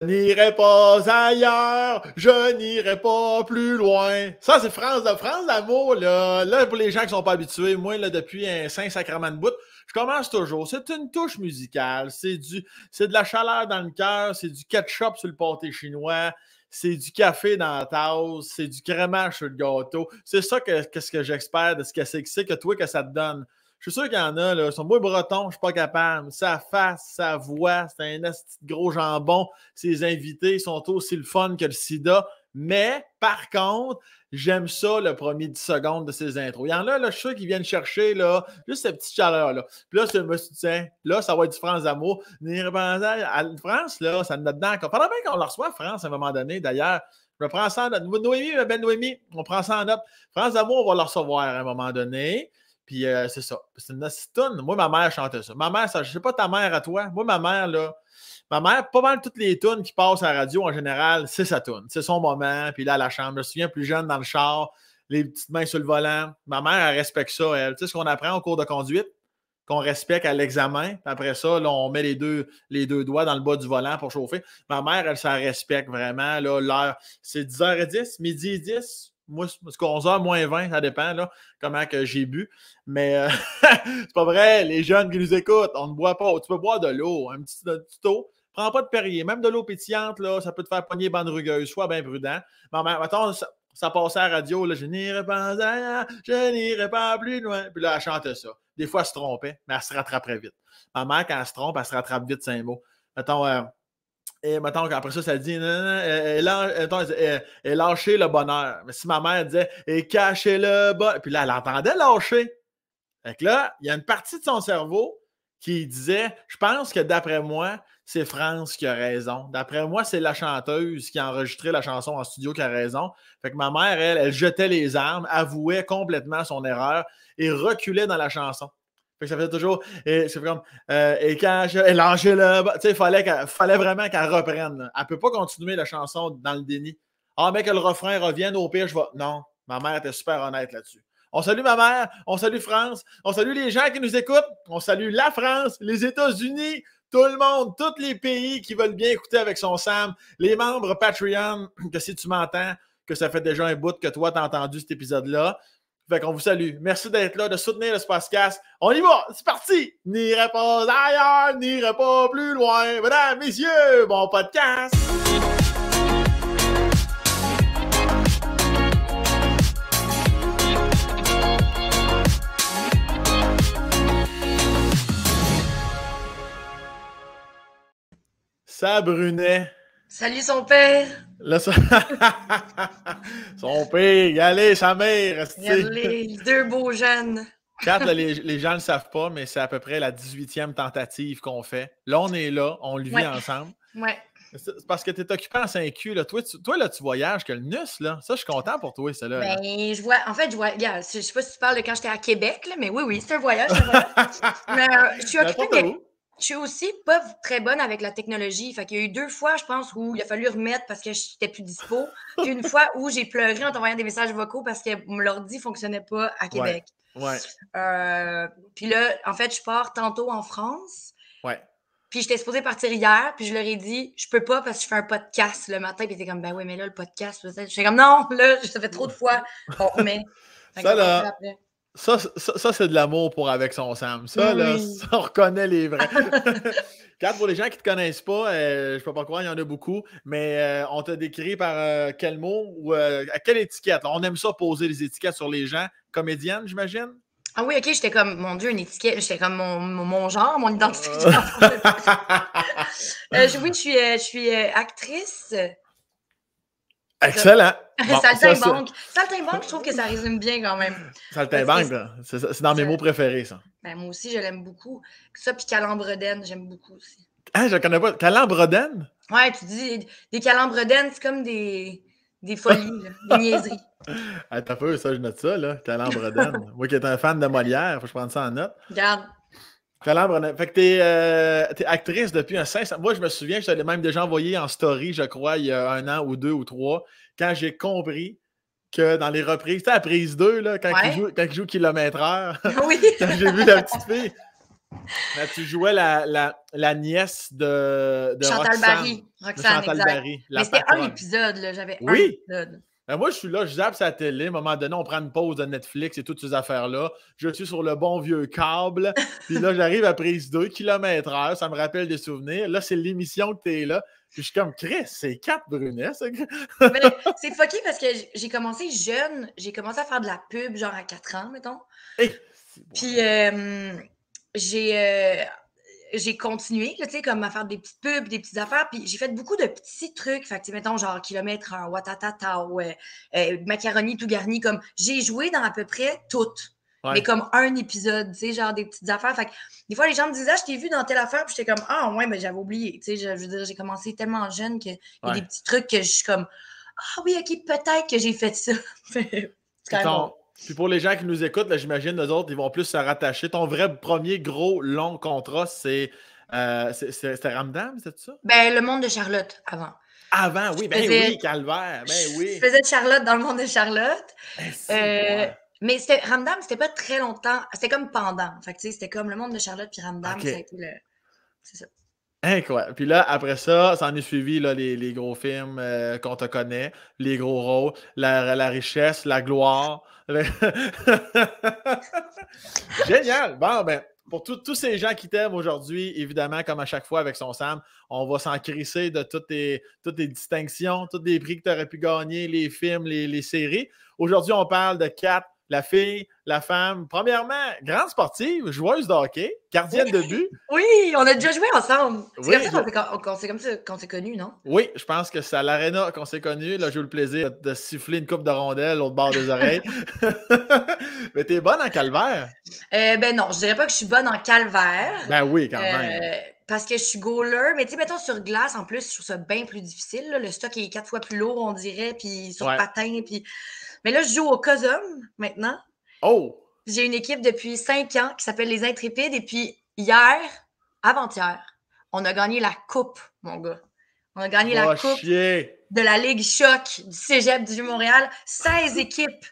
N'irai pas ailleurs, je n'irai pas plus loin. Ça, c'est France d'amour, là. Là, pour les gens qui sont pas habitués, moi, là, depuis un Saint-Sacrement de bout, je commence toujours. C'est une touche musicale. C'est de la chaleur dans le cœur. C'est du ketchup sur le pâté chinois. C'est du café dans la tasse. C'est du crémage sur le gâteau. C'est ça qu'est-ce que j'espère de ce que c'est que toi, que ça te donne. Je suis sûr qu'il y en a, là. Ils sont beaux bretons, je suis pas capable. Sa face, sa voix, c'est un asti de gros jambon. Ses invités sont aussi le fun que le sida. Mais, par contre, j'aime ça, le premier 10 secondes de ses intros. Il y en a, là, je suis sûr qu'ils viennent chercher, là, juste cette petite chaleur-là. Puis là, je me suis dit, tiens, là, ça va être du France d'amour. À France, là, ça nous a dedans encore. Pendant bien qu'on le reçoit, France, à un moment donné, d'ailleurs. Je me prends ça en note. Noémie, ma belle Noémie, on prend ça en note. France d'amour, on va le recevoir à un moment donné. Puis c'est ça. C'est une toune. Moi, ma mère chantait ça. Ma mère, ça, je sais pas ta mère à toi. Moi, ma mère, là, pas mal toutes les tunes qui passent à la radio en général, c'est sa toune. C'est son moment. Puis là, à la chambre, je me souviens plus jeune dans le char, les petites mains sur le volant. Ma mère, elle respecte ça, elle. Tu sais ce qu'on apprend au cours de conduite? Qu'on respecte à l'examen. Puis après ça, là, on met les deux doigts dans le bas du volant pour chauffer. Ma mère, elle, ça respecte vraiment. Là, l'heure, c'est 10h10, midi 10. Moi, c'est 11h moins 20, ça dépend, là, comment que j'ai bu. Mais c'est pas vrai, les jeunes qui nous écoutent, on ne boit pas. Tu peux boire de l'eau, un petit eau. Prends pas de Perrier. Même de l'eau pétillante, là, ça peut te faire pogner bande rugueuse. Sois bien prudent. Mais mettons, ça passait à la radio, là, je n'irai pas ailleurs, je n'irai pas plus loin. Puis là, elle chantait ça. Des fois, elle se trompait, mais elle se rattraperait vite. Ma mère, quand elle se trompe, elle se rattrape vite, c'est un mot. Mettons, et mettons qu'après ça dit et lâcher le bonheur. Mais si ma mère disait et cacher le bonheur, puis là, elle entendait lâcher. Fait que là, il y a une partie de son cerveau qui disait je pense que d'après moi, c'est France qui a raison. D'après moi, c'est la chanteuse qui a enregistré la chanson en studio qui a raison. Fait que ma mère, elle jetait les armes, avouait complètement son erreur et reculait dans la chanson. Fait que ça faisait toujours. Et c'est comme. Et quand je. Et lâcher le. Tu sais, il fallait vraiment qu'elle reprenne. Là. Elle ne peut pas continuer la chanson dans le déni. Ah, mais que le refrain revienne, au pire, je vais. Non, ma mère était super honnête là-dessus. On salue ma mère, on salue France, on salue les gens qui nous écoutent, on salue la France, les États-Unis, tout le monde, tous les pays qui veulent bien écouter avec son Sam, les membres Patreon, que si tu m'entends, que ça fait déjà un bout que toi, tu as entendu cet épisode-là. Fait qu'on vous salue. Merci d'être là, de soutenir le Spacecast. On y va, c'est parti! N'irai pas ailleurs, n'irai pas plus loin. Mesdames, messieurs, bon podcast! Ça, Brunet. Salut son père! Là, ça... Son père, allez, sa mère. Les deux beaux jeunes. Kat, là, les gens ne le savent pas, mais c'est à peu près la 18e tentative qu'on fait. Là, on est là, on le vit ensemble. Ouais. C'est parce que tu es occupé en 5Q. Là. Toi, là, tu voyages que le NUS, là. Ça, je suis content pour toi, ça, là. Ben, je vois... Regarde, je sais pas si tu parles de quand j'étais à Québec, là, mais oui, c'est un voyage. Mais je suis occupée, je suis aussi pas très bonne avec la technologie. Fait qu'il y a eu 2 fois, je pense, où il a fallu remettre parce que j'étais plus dispo. Puis une fois où j'ai pleuré en t'envoyant des messages vocaux parce que mon ordi fonctionnait pas à Québec. Ouais. Puis là, en fait, je pars tantôt en France. Ouais. Puis j'étais supposée partir hier, puis je leur ai dit, je peux pas parce que je fais un podcast le matin. Puis ils étaient comme, ben oui, mais là, le podcast, j'étais comme, non, là, ça fait trop de fois. On remet. Ça, là, ça c'est de l'amour pour avec son Sam. Ça, là, ça, on reconnaît les vrais. Kat, pour les gens qui ne te connaissent pas, je ne peux pas croire, il y en a beaucoup, mais on t'a décrit par quel mot ou à quelle étiquette? Là, on aime ça poser des étiquettes sur les gens. Comédienne, j'imagine? Ah oui, OK, j'étais comme, mon Dieu, une étiquette, j'étais comme mon genre, mon identité. Oui, je suis actrice. Excellent. Bon, Saltimbanque. Saltimbanque, je trouve que ça résume bien quand même. Saltimbanque, c'est dans mes mots préférés, ça. Ben, moi aussi, je l'aime beaucoup. Ça, puis Calambredaine, j'aime beaucoup aussi. Ah, je ne connais pas. Calambredaine? Ouais, tu dis des Calambredaines, c'est comme des folies, là, des niaiseries. T'as peu, ça, je note ça, là. Calambredaine. Moi qui étais un fan de Molière, faut que je prenne ça en note. Regarde. Calambredaine. Fait que t'es actrice depuis un 500. Moi, je me souviens, je t'avais même déjà envoyé en story, je crois, il y a 1 an ou 2 ou 3, quand j'ai compris que dans les reprises, tu sais, à prise 2, là, quand il joue kilomètre-heure, oui. quand j'ai vu la petite fille, Là, tu jouais la nièce de Chantal Barry. Roxane, Chantal exact. Barry, la Mais c'était un patronne. épisode, là. J'avais un Oui! épisode. Ben moi, je suis là, je zappe sa télé. À un moment donné, on prend une pause de Netflix et toutes ces affaires-là. Je suis sur le bon vieux câble. Puis là, j'arrive à prise 2 km/h. Ça me rappelle des souvenirs. Là, c'est l'émission que t'es là. Puis je suis comme, Chris, c'est 4 Brunet, ça. Mais c'est fucké parce que j'ai commencé jeune. J'ai commencé à faire de la pub, genre à 4 ans, mettons. Hey, Puis j'ai continué, tu sais, comme à faire des petites pubs, des petites affaires. Puis j'ai fait beaucoup de petits trucs. Fait que, mettons, genre kilomètre en watatata ou macaroni tout garni. Comme j'ai joué dans à peu près toutes. Ouais. Mais comme un épisode, tu sais, genre des petites affaires. Fait que des fois, les gens me disaient, je t'ai vu dans telle affaire. Puis j'étais comme, ah, ouais, mais j'avais oublié. Tu sais, je veux dire, j'ai commencé tellement jeune qu'il y a des petits trucs que je suis comme, ah oui, OK, peut-être que j'ai fait ça. C'est quand même bon. Puis pour les gens qui nous écoutent, là, j'imagine, eux autres, ils vont plus se rattacher. Ton vrai premier gros long contrat, c'était Ramdam, c'est ça? Ben, le monde de Charlotte, avant. Avant, oui. Ben oui, Calvaire. Ben oui. Je faisais de Charlotte dans le monde de Charlotte. Ben, mais Ramdam, c'était pas très longtemps. C'était comme pendant. Fait que, tu sais, c'était comme le monde de Charlotte puis Ramdam, ça a été le... C'est ça. Incroyable. Puis là, après ça, ça en est suivi là, les gros films qu'on te connaît, les gros rôles, la richesse, la gloire. Génial! Bon, ben, pour tous ces gens qui t'aiment aujourd'hui, évidemment, comme à chaque fois avec son Sam, on va s'en crisser de toutes tes distinctions, tous les prix que tu aurais pu gagner, les films, les séries. Aujourd'hui, on parle de Kat, la fille, la femme. Premièrement, grande sportive, joueuse de hockey, gardienne de but. Oui, on a déjà joué ensemble. C'est Oui, comme ça qu'on s'est connus, non? Oui, je pense que c'est à l'Arena qu'on s'est connus. Là, j'ai eu le plaisir de siffler une coupe de rondelles au bord des oreilles. Mais t'es bonne en calvaire? Ben non, je dirais pas que je suis bonne en calvaire. Ben oui, quand même. Parce que je suis goaler. Mais tu sais, mettons sur glace, en plus, je trouve ça bien plus difficile. Là. Le stock est 4 fois plus lourd, on dirait, puis sur patin. Puis... Mais là, je joue au COSUM maintenant. Oh! J'ai une équipe depuis 5 ans qui s'appelle les Intrépides. Et puis hier, avant-hier, on a gagné la coupe, mon gars. On a gagné la coupe de la Ligue Choc du Cégep du Vieux-Montréal. 16 équipes.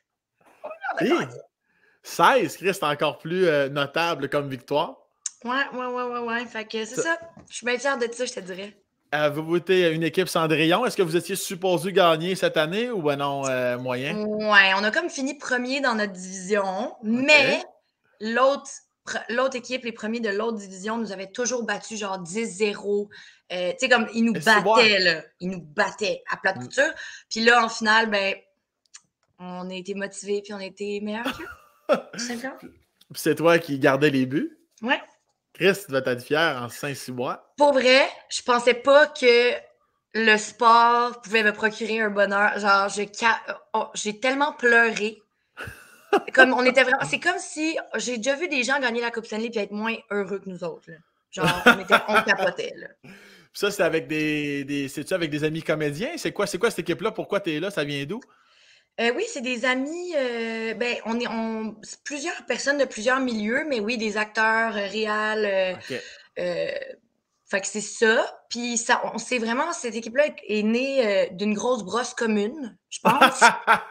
16, Chris, c'est encore plus notable comme victoire. Ouais. Fait que c'est ça. Je suis bien fière de ça, je te dirais. Vous étiez une équipe Cendrillon. Est-ce que vous étiez supposé gagner cette année ou ben non, moyen? Ouais, on a comme fini premier dans notre division, mais l'autre équipe, les premiers de l'autre division, nous avaient toujours battu genre 10-0. Tu sais, comme ils nous battaient, là. Ils nous battaient à plat de couture. Puis là, en finale, ben, on a été motivés puis on a été meilleurs qu'eux. Simplement. Puis c'est toi qui gardais les buts? Ouais. Chris, tu vas être fier en 5-6 mois. Pour vrai, je pensais pas que le sport pouvait me procurer un bonheur. Genre, j'ai tellement pleuré. Comme on était vraiment... C'est comme si j'ai déjà vu des gens gagner la Coupe Stanley puis être moins heureux que nous autres. Là. Genre, on capotait. Là. Ça, c'est avec c'est-tu avec des amis comédiens? C'est quoi cette équipe-là? Pourquoi tu es là? Ça vient d'où? Oui, c'est des amis. Ben, c'est plusieurs personnes de plusieurs milieux, mais oui, des acteurs, réals. Fait que c'est ça. Puis cette équipe-là est née d'une grosse brosse commune, je pense.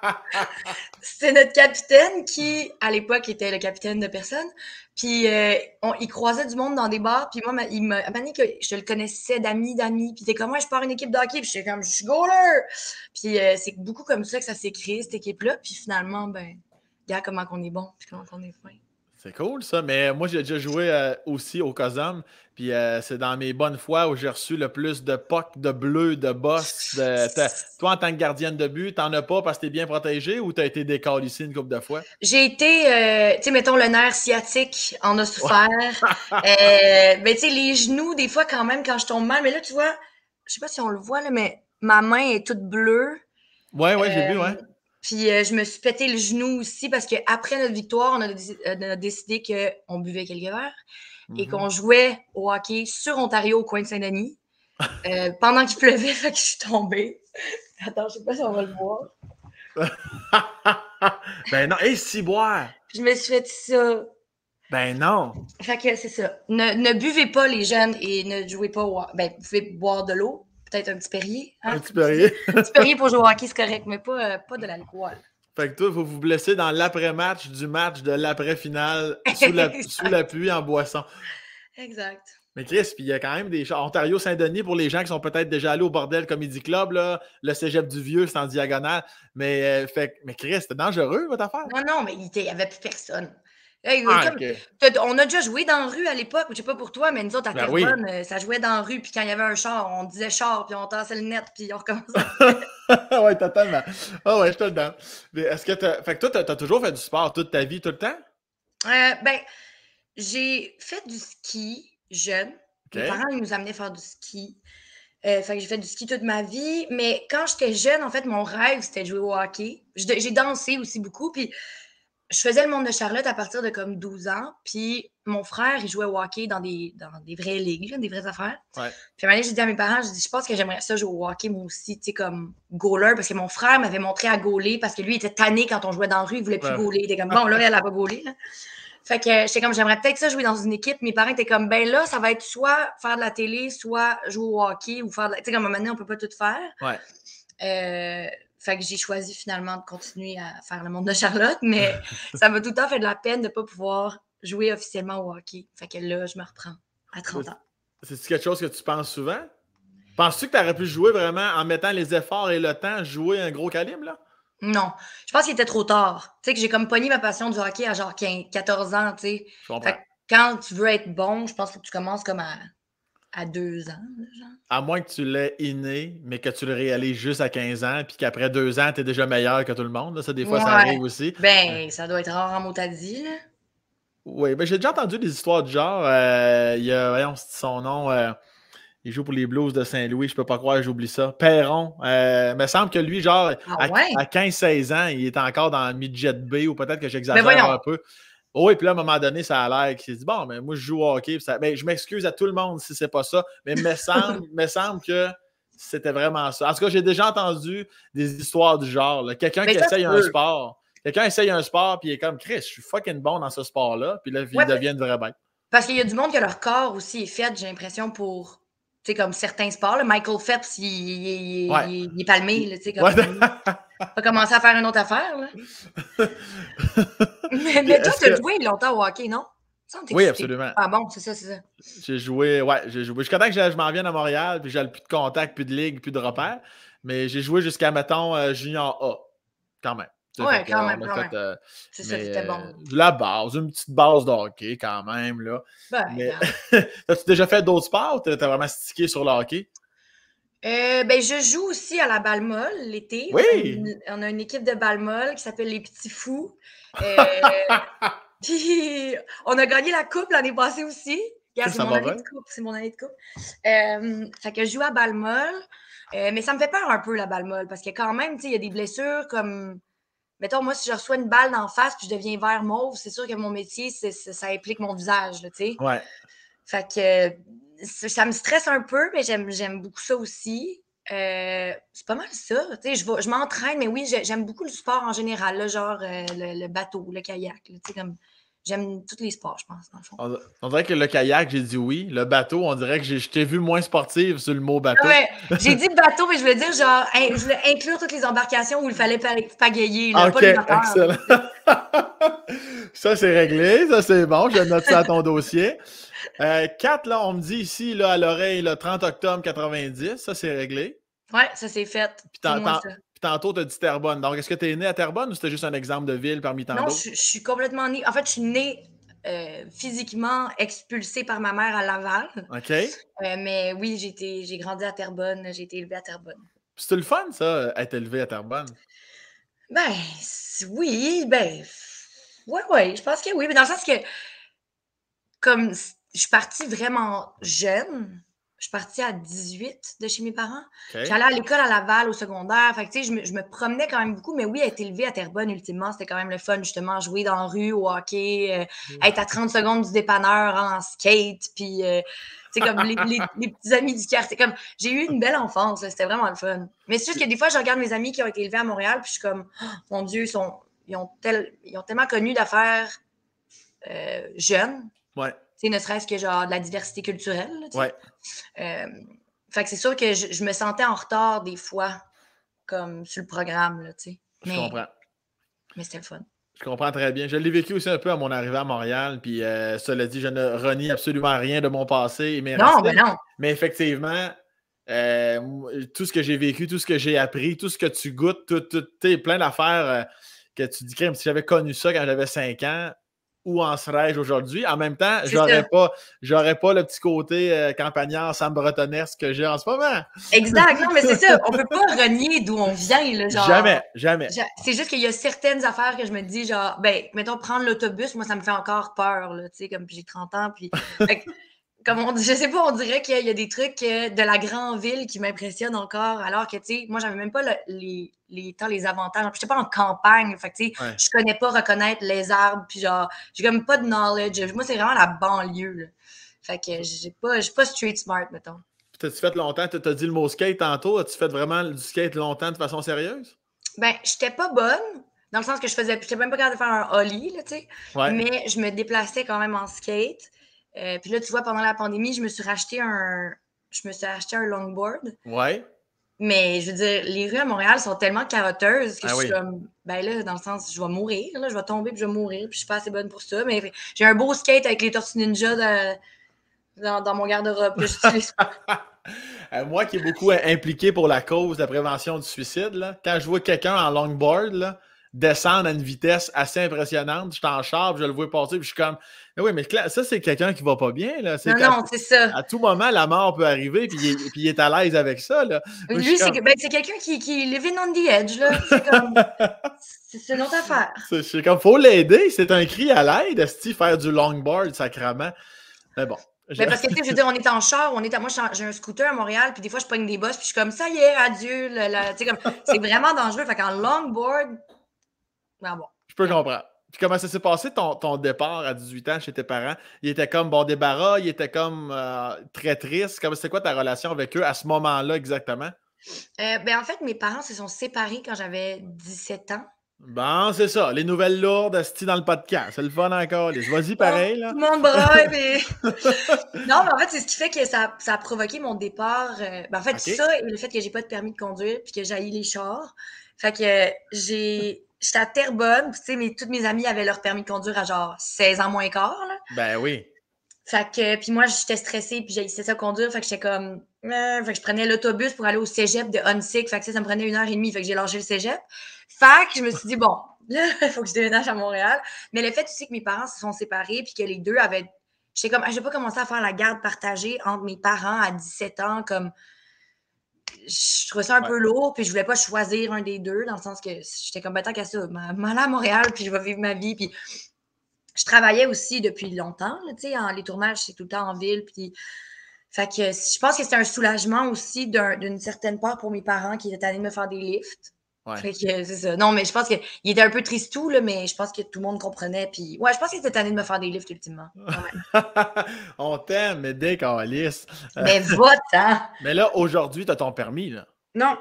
C'est notre capitaine qui, à l'époque, était le capitaine de personne. Puis il croisait du monde dans des bars. Puis moi, il m'a dit que je le connaissais d'amis. Puis il était comme, moi, je pars une équipe de hockey. Puis j'étais comme, je suis goaler. Puis c'est beaucoup comme ça que ça s'est créé, cette équipe-là. Puis finalement, ben, regarde comment on est bon. Puis comment on est fin. C'est cool, ça. Mais moi, j'ai déjà joué aussi au COSUM. Puis c'est dans mes bonnes fois où j'ai reçu le plus de pucks, de bleus, de boss. Toi, en tant que gardienne de but, t'en as pas parce que t'es bien protégé ou t'as été décalissé une couple de fois? J'ai été, tu sais, mettons, le nerf sciatique en a souffert. Ben, tu sais, les genoux, des fois, quand même, quand je tombe mal. Mais là, tu vois, je sais pas si on le voit, là, mais ma main est toute bleue. Ouais, j'ai vu, ouais. Puis je me suis pété le genou aussi parce qu'après notre victoire, on a décidé qu'on buvait quelques verres et qu'on jouait au hockey sur Ontario au coin de Saint-Denis pendant qu'il pleuvait, fait que je suis tombée. Attends, je sais pas si on va le voir. Ben non, si boire! Je me suis fait ça. Ben non! Fait que c'est ça. Ne buvez pas les jeunes et ne jouez pas au hockey. Ben, vous pouvez boire de l'eau. Peut-être un petit Perrier. Hein? Un petit Perrier. Un petit Perrier pour jouer au hockey, c'est correct, mais pas de l'alcool. Fait que toi, vous vous blessez dans l'après-match du match de l'après-finale sous la pluie en boisson. Exact. Mais Chris, puis il y a quand même des choses. Ontario-Saint-Denis, pour les gens qui sont peut-être déjà allés au Bordel Comedy Club, là, le cégep du Vieux, c'est en diagonale. Mais Chris, c'était dangereux, votre affaire? Non, mais il n'y avait plus personne. Hey, Ah, comme, OK. on a déjà joué dans la rue à l'époque, je sais pas pour toi, mais nous autres, à Ben oui. Terrebonne, ça jouait dans la rue, puis quand il y avait un char, on disait char, puis on tassait le net, puis on recommençait. Ouais, totalement. Ah ouais, je te le donne. Mais est-ce que Fait que toi, t'as toujours fait du sport toute ta vie, tout le temps? Ben, j'ai fait du ski jeune. Mes OK. parents, ils nous amenaient faire du ski. Fait que j'ai fait du ski toute ma vie. Mais quand j'étais jeune, en fait, mon rêve, c'était de jouer au hockey. J'ai dansé aussi beaucoup. Puis je faisais le monde de Charlotte à partir de comme 12 ans. Puis mon frère, il jouait au hockey dans des vraies ligues, là, des vraies affaires. Ouais. Puis à un moment donné, j'ai dit à mes parents, je pense que j'aimerais ça jouer au hockey, moi aussi, tu sais, comme goaler. Parce que mon frère m'avait montré à gauler parce que lui, il était tanné quand on jouait dans la rue. Il voulait plus gauler. Il était comme, bon, là, elle a pas gaulé, là. Fait que j'étais comme, j'aimerais peut-être ça jouer dans une équipe. Mes parents étaient comme, ben là, ça va être soit faire de la télé, soit jouer au hockey ou faire de la... Tu sais, comme à un moment donné, on peut pas tout faire. Ouais. Fait que j'ai choisi finalement de continuer à faire le monde de Charlotte, mais ça m'a tout le temps fait de la peine de ne pas pouvoir jouer officiellement au hockey. Fait que là, je me reprends à 30 ans. C'est quelque chose que tu penses souvent? Penses-tu que tu aurais pu jouer vraiment en mettant les efforts et le temps, jouer un gros calibre, là? Non. Je pense qu'il était trop tard. Tu sais, que j'ai comme pogné ma passion du hockey à genre 14 ans, tu sais. Je comprends. Fait que quand tu veux être bon, je pense que tu commences comme à 2 ans, genre. À moins que tu l'aies inné, mais que tu le réalises juste à 15 ans, puis qu'après 2 ans, tu es déjà meilleur que tout le monde. Là. Ça, des fois, ça arrive aussi. Ben, ça doit être rare en motadie, là. Oui, ben j'ai déjà entendu des histoires du genre. Il y a, voyons, c'est son nom. Il joue pour les Blues de Saint-Louis, je peux pas croire, j'oublie ça. Perron. Il me semble que lui, genre, à 15-16 ans, il est encore dans le midget B, ou peut-être que j'exagère un peu. Oui, puis là, à un moment donné, ça a l'air qu'il s'est dit, bon, mais moi, je joue au hockey. Ben, je m'excuse à tout le monde si c'est pas ça, mais il me semble que c'était vraiment ça. En tout cas, j'ai déjà entendu des histoires du genre. Quelqu'un qui essaye un sport. Quelqu'un essaye un sport, puis il est comme, Chris, je suis fucking bon dans ce sport-là, puis là, il devient une vraie bête. Parce qu'il y a du monde que leur corps aussi est fait, j'ai l'impression, pour, tu sais, comme certains sports. Là, Michael Phelps, il est palmé, là, tu sais, comme... Il va commencer à faire une autre affaire, là. mais toi, tu as joué longtemps au hockey, non? Oui, absolument. Ah bon, c'est ça. J'ai joué. Jusqu'à temps que je m'en vienne à Montréal, puis j'ai plus de contact, plus de ligue, plus de repères. Mais j'ai joué jusqu'à, mettons, junior A, quand même. Ouais, quand même. C'est ça, c'était bon. La base, une petite base de hockey, quand même, là. Ben, as-tu déjà fait d'autres sports ou t'as vraiment stické sur le hockey? Ben, je joue aussi à la balle molle l'été. Oui! On a une équipe de balle molle qui s'appelle les Petits Fous. Puis, on a gagné la coupe l'année passée aussi. C'est mon année de coupe. Fait que je joue à balle molle. Mais ça me fait peur un peu, la balle molle, parce que quand même, tu sais, il y a des blessures comme... Mettons, moi, si je reçois une balle d'en face puis je deviens vert mauve, c'est sûr que mon métier, ça implique mon visage, tu sais. Ouais. Fait que ça me stresse un peu, mais j'aime beaucoup ça aussi. C'est pas mal ça. Tu sais, je m'entraîne, mais oui, j'aime beaucoup le sport en général, là, genre le bateau, le kayak. Tu sais, comme j'aime tous les sports, je pense, dans le fond. On dirait que le kayak, j'ai dit oui. Le bateau, on dirait que je t'ai vu moins sportive sur le mot bateau. Ouais, j'ai dit bateau, mais je voulais dire genre, je voulais inclure toutes les embarcations où il fallait pagayer. Là, OK, excellent. Ça, c'est réglé. Ça, c'est bon. Je note ça à ton dossier. 4, là, on me dit ici, là, à l'oreille, le 30 octobre 90. Ça, c'est réglé. Ouais, ça c'est fait. Puis tantôt, tu as dit Terrebonne. Donc, est-ce que tu es né à Terrebonne ou c'était juste un exemple de ville parmi tant d'autres? Non, je suis complètement née. En fait, je suis née physiquement expulsée par ma mère à Laval. OK. Mais oui, j'ai grandi à Terrebonne. J'ai été élevée à Terrebonne. C'est le fun, ça, être élevé à Terrebonne? Ben, oui. Ben, ouais. Je pense que oui. Mais dans le sens que, comme je suis partie vraiment jeune, je suis partie à 18 de chez mes parents. Okay. J'allais à l'école à Laval au secondaire. Fait que, tu sais, je me promenais quand même beaucoup. Mais oui, être élevée à Terrebonne, ultimement, c'était quand même le fun, justement, jouer dans la rue, au hockey, être à 30 secondes du dépanneur en skate, puis, tu sais, comme les petits amis du quartier. Comme, j'ai eu une belle enfance, c'était vraiment le fun. Mais c'est juste que des fois, je regarde mes amis qui ont été élevés à Montréal, puis je suis comme, oh, mon Dieu, ils ont tellement connu d'affaires jeunes. Ouais. Tu sais, ne serait-ce que genre de la diversité culturelle. Là, ouais. Fait que c'est sûr que je me sentais en retard des fois, comme sur le programme, là, tu sais. Je comprends. Mais c'était le fun. Je comprends très bien. Je l'ai vécu aussi un peu à mon arrivée à Montréal. Puis, cela dit, je ne renie absolument rien de mon passé et mes Non, ben racines. non. Mais effectivement, tout ce que j'ai vécu, tout ce que j'ai appris, tout ce que tu goûtes, plein d'affaires que tu dis, si j'avais connu ça quand j'avais 5 ans, où en serais-je aujourd'hui? En même temps, j'aurais pas le petit côté campagnard Sam Bretonnesque que j'ai en ce moment. Exact. Non, mais c'est ça. On peut pas renier d'où on vient. Là, genre, Jamais. C'est juste qu'il y a certaines affaires que je me dis, genre, ben, mettons, prendre l'autobus, moi, ça me fait encore peur, là, tu sais, comme j'ai 30 ans, puis... Comme je sais pas, on dirait qu'il y a des trucs de la grande ville qui m'impressionnent encore, alors que, tu sais, moi, j'avais même pas les avantages. J'étais pas en campagne, fait que, tu sais, je connais pas reconnaître les arbres, puis genre, j'ai comme pas de knowledge. Moi, c'est vraiment la banlieue, là. Fait que je suis pas street smart, mettons. T'as-tu fait longtemps? T'as dit le mot skate tantôt. As-tu fait vraiment du skate longtemps de façon sérieuse? Ben, j'étais pas bonne, dans le sens que j'étais même pas capable de faire un ollie, là, tu sais. Ouais. Mais je me déplaçais quand même en skate. Puis là, tu vois, pendant la pandémie, je me suis acheté un longboard. Ouais. Mais je veux dire, les rues à Montréal sont tellement carotteuses que je suis comme, ben là, dans le sens, je vais mourir, là, je vais tomber puis je vais mourir, puis je suis pas assez bonne pour ça. Mais j'ai un beau skate avec les Tortues Ninja dans mon garde-robe que j'utilise. Moi qui est beaucoup impliqué pour la cause de la prévention du suicide, là, quand je vois quelqu'un en longboard là, descendre à une vitesse assez impressionnante, je suis en char, je le vois passer, puis je suis comme, oui, mais ça, c'est quelqu'un qui va pas bien. Là. Non, c'est ça. À tout moment, la mort peut arriver, puis il est à l'aise avec ça. Là. Lui, c'est quelqu'un qui living on the edge. Là. C'est comme, c'est une autre affaire. C'est comme, faut l'aider. C'est un cri à l'aide, faire du longboard, sacrément. Mais bon. Mais parce que, tu sais, je veux dire, on est en char, moi, j'ai un scooter à Montréal, puis des fois, je pogne des bosses, puis je suis comme, ça y est, adieu. Tu sais, comme, c'est vraiment dangereux. Fait qu'en longboard, ben bon. Je peux comprendre. Puis comment ça s'est passé ton départ à 18 ans chez tes parents? Il était comme bon débarras, il était comme très triste. C'était quoi ta relation avec eux à ce moment-là exactement? En fait, mes parents se sont séparés quand j'avais 17 ans. Bon, c'est ça. Les nouvelles lourdes, esti dans le podcast. C'est le fun encore. Vas-y, pareil. Là. Tout le monde braille, mais... Non, mais en fait, c'est ce qui fait que ça a provoqué mon départ. En fait, ça et le fait que j'ai pas de permis de conduire puis que j'haïs les chars. Fait que j'étais à Terrebonne, tu sais, toutes mes amies avaient leur permis de conduire à genre 16 ans moins quart, là. Ben oui. Fait que, puis moi, j'étais stressée puis j'haïssais ça conduire. Fait que j'étais comme... Fait que je prenais l'autobus pour aller au cégep de Huntsic. Fait que ça me prenait 1h30. Fait que j'ai lâché le cégep. Fait que je me suis dit, bon, là, il faut que je déménage à Montréal. Mais le fait aussi que mes parents se sont séparés puis que les deux avaient... J'étais comme, je vais pas commencer à faire la garde partagée entre mes parents à 17 ans, comme... Je trouvais ça un peu lourd, puis je voulais pas choisir un des deux, dans le sens que j'étais comme, tant qu'à ça, m'aller à Montréal, puis je vais vivre ma vie, puis je travaillais aussi depuis longtemps, tu sais, les tournages, c'est tout le temps en ville, puis... Fait que je pense que c'était un soulagement aussi d'une certaine part pour mes parents qui étaient allés me faire des lifts. Ouais. Fait que c'est ça. Non, mais je pense qu'il était un peu tristou, là, mais je pense que tout le monde comprenait. Puis ouais, je pense qu'il était tanné de me faire des lifts ultimement. On t'aime, mais dès qu'on lisse. Mais va-t'en! Mais là, aujourd'hui, tu as ton permis, là. Non.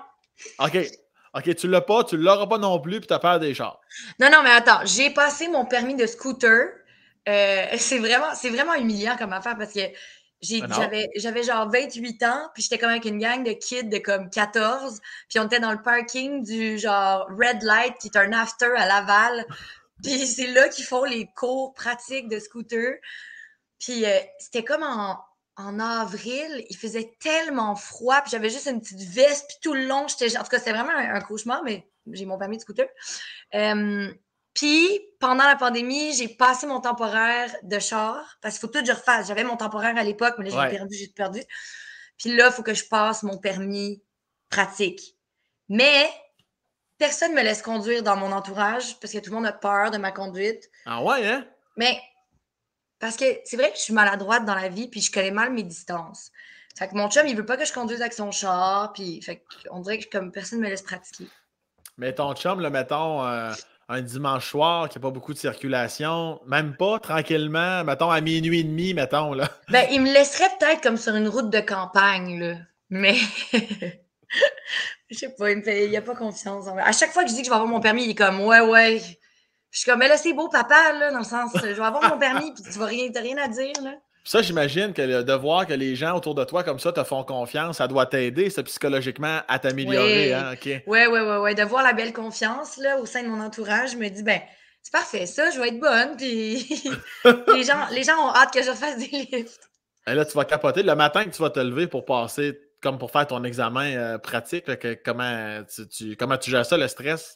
OK, tu l'as pas, tu l'auras pas non plus, puis tu as peur des chars. Non, mais attends, j'ai passé mon permis de scooter. C'est vraiment humiliant comme affaire parce que j'avais genre 28 ans, puis j'étais comme avec une gang de kids de comme 14, puis on était dans le parking du genre Red Light, qui est un after à Laval, puis c'est là qu'ils font les cours pratiques de scooter. Puis c'était comme en avril, il faisait tellement froid, puis j'avais juste une petite veste, puis tout le long, en tout cas, c'était vraiment un cauchemar, mais j'ai mon permis de scooter. Puis, pendant la pandémie, j'ai passé mon temporaire de char, parce qu'il faut tout que je refasse. J'avais mon temporaire à l'époque, mais là, j'ai perdu. Puis là, il faut que je passe mon permis pratique. Mais personne ne me laisse conduire dans mon entourage, parce que tout le monde a peur de ma conduite. Ah ouais, hein? Mais, parce que c'est vrai que je suis maladroite dans la vie, puis je connais mal mes distances. Fait que mon chum, il veut pas que je conduise avec son char, puis fait qu'on dirait que comme personne me laisse pratiquer. Mais ton chum, là, mettons... un dimanche soir, qu'il n'y a pas beaucoup de circulation, même pas, tranquillement, mettons, à minuit et demi, mettons, là. Il me laisserait peut-être comme sur une route de campagne, là. Mais, je sais pas, il a pas confiance. À chaque fois que je dis que je vais avoir mon permis, il est comme, ouais. Je suis comme, mais là, c'est beau, papa, là, dans le sens, je vais avoir mon permis, puis tu vas rien à dire, là. Ça, j'imagine que de voir que les gens autour de toi comme ça te font confiance, ça doit t'aider, ça, psychologiquement, à t'améliorer. Oui. Hein? Okay. Ouais. De voir la belle confiance là, au sein de mon entourage, je me dis, C'est parfait, ça, je vais être bonne, puis les gens ont hâte que je fasse des lifts. Et là, tu vas capoter. Le matin que tu vas te lever pour passer, comme pour faire ton examen pratique, là, comment tu gères ça, le stress?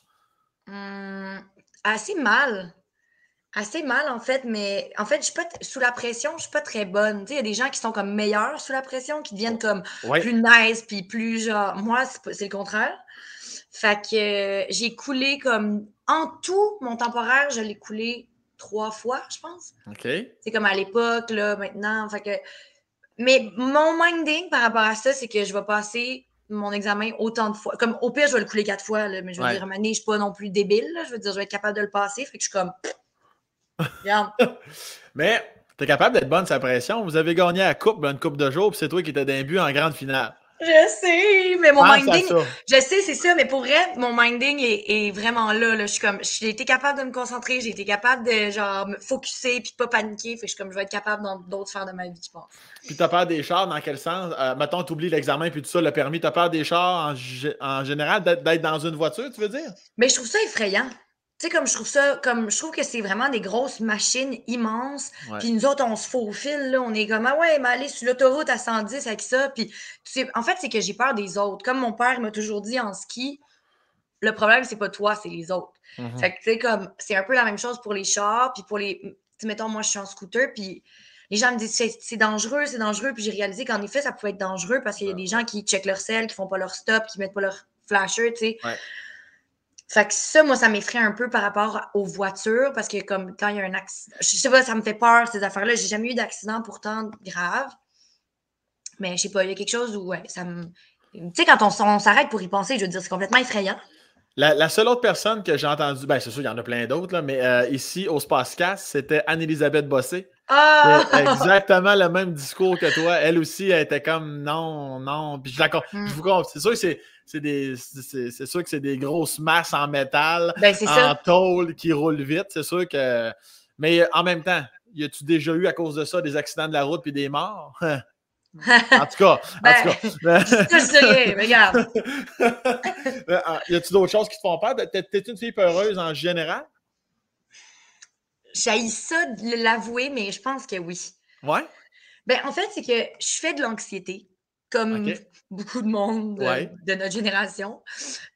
Assez mal. Assez mal, en fait, mais en fait, je suis pas sous la pression, je suis pas très bonne. Tu sais, il y a des gens qui sont comme meilleurs sous la pression, qui deviennent comme Oui. plus nice, puis plus genre, moi, c'est le contraire. Fait que j'ai coulé comme, en tout, mon temporaire, je l'ai coulé 3 fois, je pense. OK. C'est comme à l'époque, là, maintenant. Fait que, mais mon minding par rapport à ça, c'est que je vais passer mon examen autant de fois. Comme au pire, je vais le couler 4 fois, là, mais je veux dire, à un Ouais. moment donné, je suis pas non plus débile, là. Je veux dire, je vais être capable de le passer. Fait que je suis comme, regarde. Mais tu es capable d'être bonne sa pression. Vous avez gagné la coupe une coupe de jours, puis c'est toi qui étais d'un but en grande finale. Je sais, mais mon Pense à minding, ça. je sais, c'est ça, mais pour vrai, mon minding est vraiment là. Je suis comme, j'ai été capable de me concentrer, j'ai été capable de genre me focusser puis pas paniquer. Fait que je suis comme, je vais être capable dans d'autres sphères de ma vie, je pense. Puis t'as peur des chars, dans quel sens? Mettons, tu oublies l'examen puis tout ça, le permis, t'as peur des chars en général, d'être dans une voiture, tu veux dire? Mais je trouve ça effrayant. Tu sais, comme je trouve que c'est vraiment des grosses machines immenses. Ouais. Puis nous autres, on se faufile, là. On est comme, ah ouais, mais aller sur l'autoroute à 110 avec ça. Puis, tu sais, en fait, c'est que j'ai peur des autres. Comme mon père m'a toujours dit en ski, le problème, c'est pas toi, c'est les autres. Mhm. Fait que, tu sais, comme, c'est un peu la même chose pour les chars, puis pour les. Tu sais, mettons, moi, je suis en scooter, puis les gens me disent, c'est dangereux, c'est dangereux. Puis j'ai réalisé qu'en effet, ça pouvait être dangereux parce qu'il y a des gens qui checkent leur sel, qui font pas leur stop, qui mettent pas leur flasher, tu sais. Ouais. Fait que ça, moi, ça m'effraie un peu par rapport aux voitures parce que, comme, quand il y a un accident, je sais pas, ça me fait peur, ces affaires-là. J'ai jamais eu d'accident pourtant grave. Mais je sais pas, il y a quelque chose où, ouais, ça me. Tu sais, quand on s'arrête pour y penser, je veux dire, c'est complètement effrayant. La seule autre personne que j'ai entendue, ben c'est sûr, il y en a plein d'autres, là, mais ici, au Spacecast, c'était Anne-Élisabeth Bossé. Ah! Exactement le même discours que toi. Elle aussi, elle était comme non, non. Puis je vous comprends. C'est sûr que c'est sûr que c'est des grosses masses en métal, Ben, c'est en ça. tôle qui roulent vite. C'est sûr que. Mais en même temps, y a-tu déjà eu à cause de ça des accidents de la route puis des morts? En tout cas, Ben, je dis rien, regarde. Y a-tu d'autres choses qui te font peur? T'es une fille peureuse en général? J'haïs ça de l'avouer, mais je pense que oui. Ouais? Ben, en fait, c'est que je fais de l'anxiété, comme OK. beaucoup de monde Ouais. de notre génération.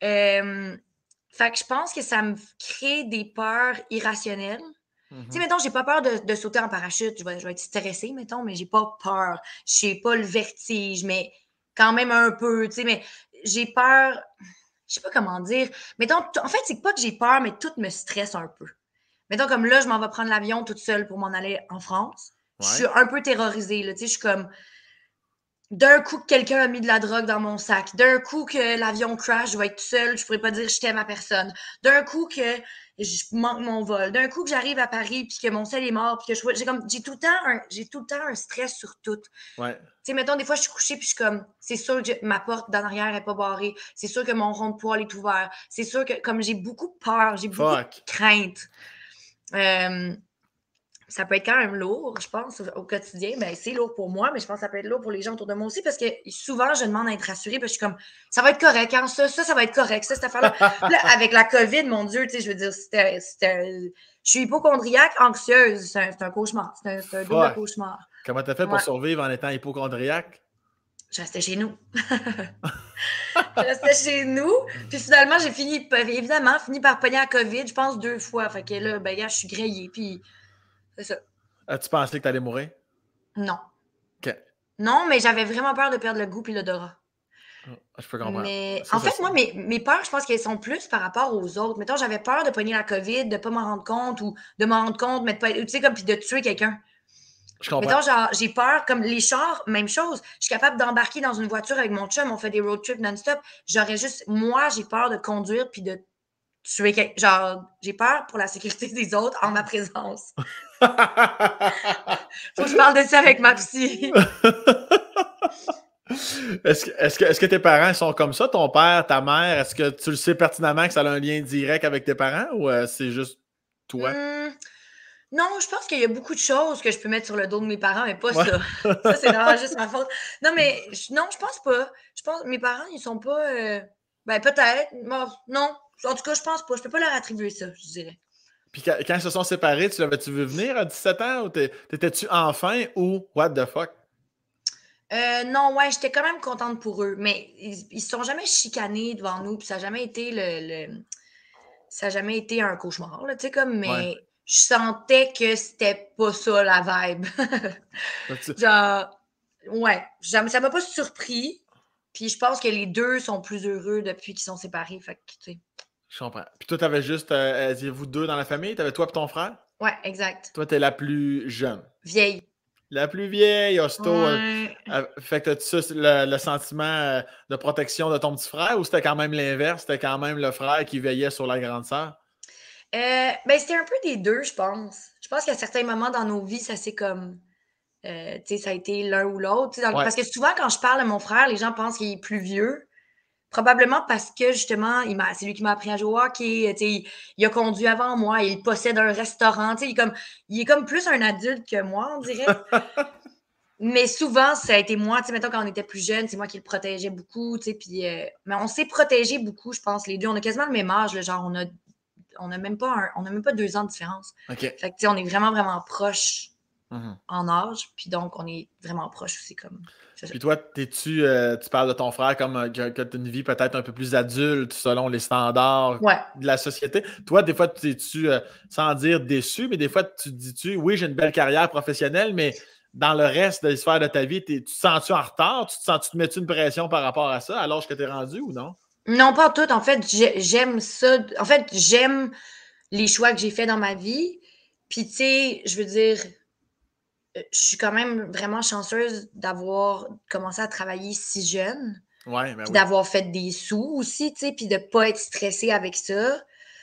Fait que je pense que ça me crée des peurs irrationnelles. Tu sais, Mhm. mettons, j'ai pas peur de sauter en parachute. Je vais être stressée, mettons, mais j'ai pas peur. J'ai pas le vertige, mais quand même un peu, tu sais, mais j'ai peur. Je sais pas comment dire. Mettons, en fait, c'est pas que j'ai peur, mais tout me stresse un peu. Mettons, comme là, je m'en vais prendre l'avion toute seule pour m'en aller en France. Je suis Ouais. un peu terrorisée, là. Tu sais, je suis comme, d'un coup que quelqu'un a mis de la drogue dans mon sac, d'un coup que l'avion crash, je vais être seule, je pourrais pas dire je t'aime à personne, d'un coup que je manque mon vol, d'un coup que j'arrive à Paris puis que mon sel est mort puis que j'ai tout le temps un stress sur tout. Tu Ouais. sais, mettons, des fois, je suis couchée puis je suis comme, c'est sûr que ma porte d'en arrière est pas barrée, c'est sûr que mon rond de poêle est ouvert, c'est sûr que, comme j'ai beaucoup peur, j'ai beaucoup de Fuck. crainte. Euh, Ça peut être quand même lourd, je pense, au quotidien. Ben, c'est lourd pour moi, mais je pense que ça peut être lourd pour les gens autour de moi aussi parce que souvent, je demande à être rassurée parce que je suis comme, ça va être correct, hein, ça va être correct, ça, cette affaire-là. Là, avec la COVID, mon Dieu, tu sais, je veux dire, je suis hypochondriaque, anxieuse. C'est un cauchemar. C'est un double Fuck. cauchemar. Comment t'as fait Ouais. pour survivre en étant hypochondriaque? Je restais chez nous. Je restais chez nous. Puis finalement, j'ai évidemment, fini par pogner la COVID, je pense 2 fois. Fait que là, ben, gars, je suis grillée. Puis c'est ça. As-tu pensé que t'allais mourir? Non. OK. Non, mais j'avais vraiment peur de perdre le goût puis l'odorat. Je peux comprendre. Mais Ça, en ça, fait, moi, mes peurs, je pense qu'elles sont plus par rapport aux autres. Mettons, j'avais peur de pogner la COVID, de pas m'en rendre compte ou de m'en rendre compte, mais de pas, tu sais, comme puis de tuer quelqu'un. je comprends. Mettons, genre, j'ai peur, comme les chars, même chose. Je suis capable d'embarquer dans une voiture avec mon chum, on fait des road trips non-stop. J'aurais juste, moi, j'ai peur de conduire puis de tuer quelqu'un. Genre, j'ai peur pour la sécurité des autres en ma présence. Faut que je parle de ça avec ma psy. Est-ce que tes parents sont comme ça, ton père, ta mère? Est-ce que tu le sais pertinemment que ça a un lien direct avec tes parents ou c'est juste toi? Hum, Non, je pense qu'il y a beaucoup de choses que je peux mettre sur le dos de mes parents, mais pas Ouais. ça. Ça, c'est vraiment juste ma faute. Non, mais non, je pense pas. Je pense mes parents, ils sont pas. Ben, peut-être. Non. En tout cas, je pense pas. Je peux pas leur attribuer ça, je dirais. Puis quand ils se sont séparés, tu l'avais-tu vu venir à 17 ans ou t'étais-tu enfin ou what the fuck? Non, ouais, j'étais quand même contente pour eux, mais ils se sont jamais chicanés devant nous, puis ça n'a jamais été ça a jamais été un cauchemar, là, tu sais, comme, Ouais. mais je sentais que c'était pas ça la vibe. Tu- Genre, ouais, ça m'a pas surpris. Puis je pense que les deux sont plus heureux depuis qu'ils sont séparés. Fait que, tu sais. Je comprends. Puis toi, t'avais juste, vous deux dans la famille? T'avais toi et ton frère? Ouais, exact. Toi, t'es la plus jeune. Vieille. La plus vieille, hosto. Ouais. Fait que t'as-tu ça, le sentiment de protection de ton petit frère ou c'était quand même l'inverse? C'était quand même le frère qui veillait sur la grande sœur? Ben, c'était un peu des deux, je pense. Je pense qu'à certains moments dans nos vies, ça s'est comme. Tu sais, ça a été l'un ou l'autre. Ouais. Parce que souvent, quand je parle à mon frère, les gens pensent qu'il est plus vieux. Probablement parce que justement, c'est lui qui m'a appris à jouer au hockey. Il a conduit avant moi, il possède un restaurant. Il est comme plus un adulte que moi, on dirait. Mais souvent, ça a été moi, mettons, quand on était plus jeune, c'est moi qui le protégeais beaucoup, puis, mais on s'est protégé beaucoup, je pense, les deux. On a quasiment le même âge, là, genre, on a même pas 2 ans de différence. OK. Fait que, on est vraiment, vraiment proches Mhm. en âge, puis donc, on est vraiment proches aussi, comme. Puis toi, tu parles de ton frère comme que tu as une vie peut-être un peu plus adulte selon les standards Ouais. de la société. Toi, des fois, es-tu, sans dire déçu, mais des fois, tu te dis-tu, oui, j'ai une belle carrière professionnelle, mais dans le reste de l'histoire de ta vie, tu te sens-tu en retard? Tu te mets-tu une pression par rapport à ça, à l'âge que tu es rendu ou non? Non, pas tout. En fait, j'aime ça. En fait, j'aime les choix que j'ai faits dans ma vie. Puis, tu sais, je veux dire, je suis quand même vraiment chanceuse d'avoir commencé à travailler si jeune, Ouais, ben puis oui. d'avoir fait des sous aussi, tu sais, puis de pas être stressée avec ça.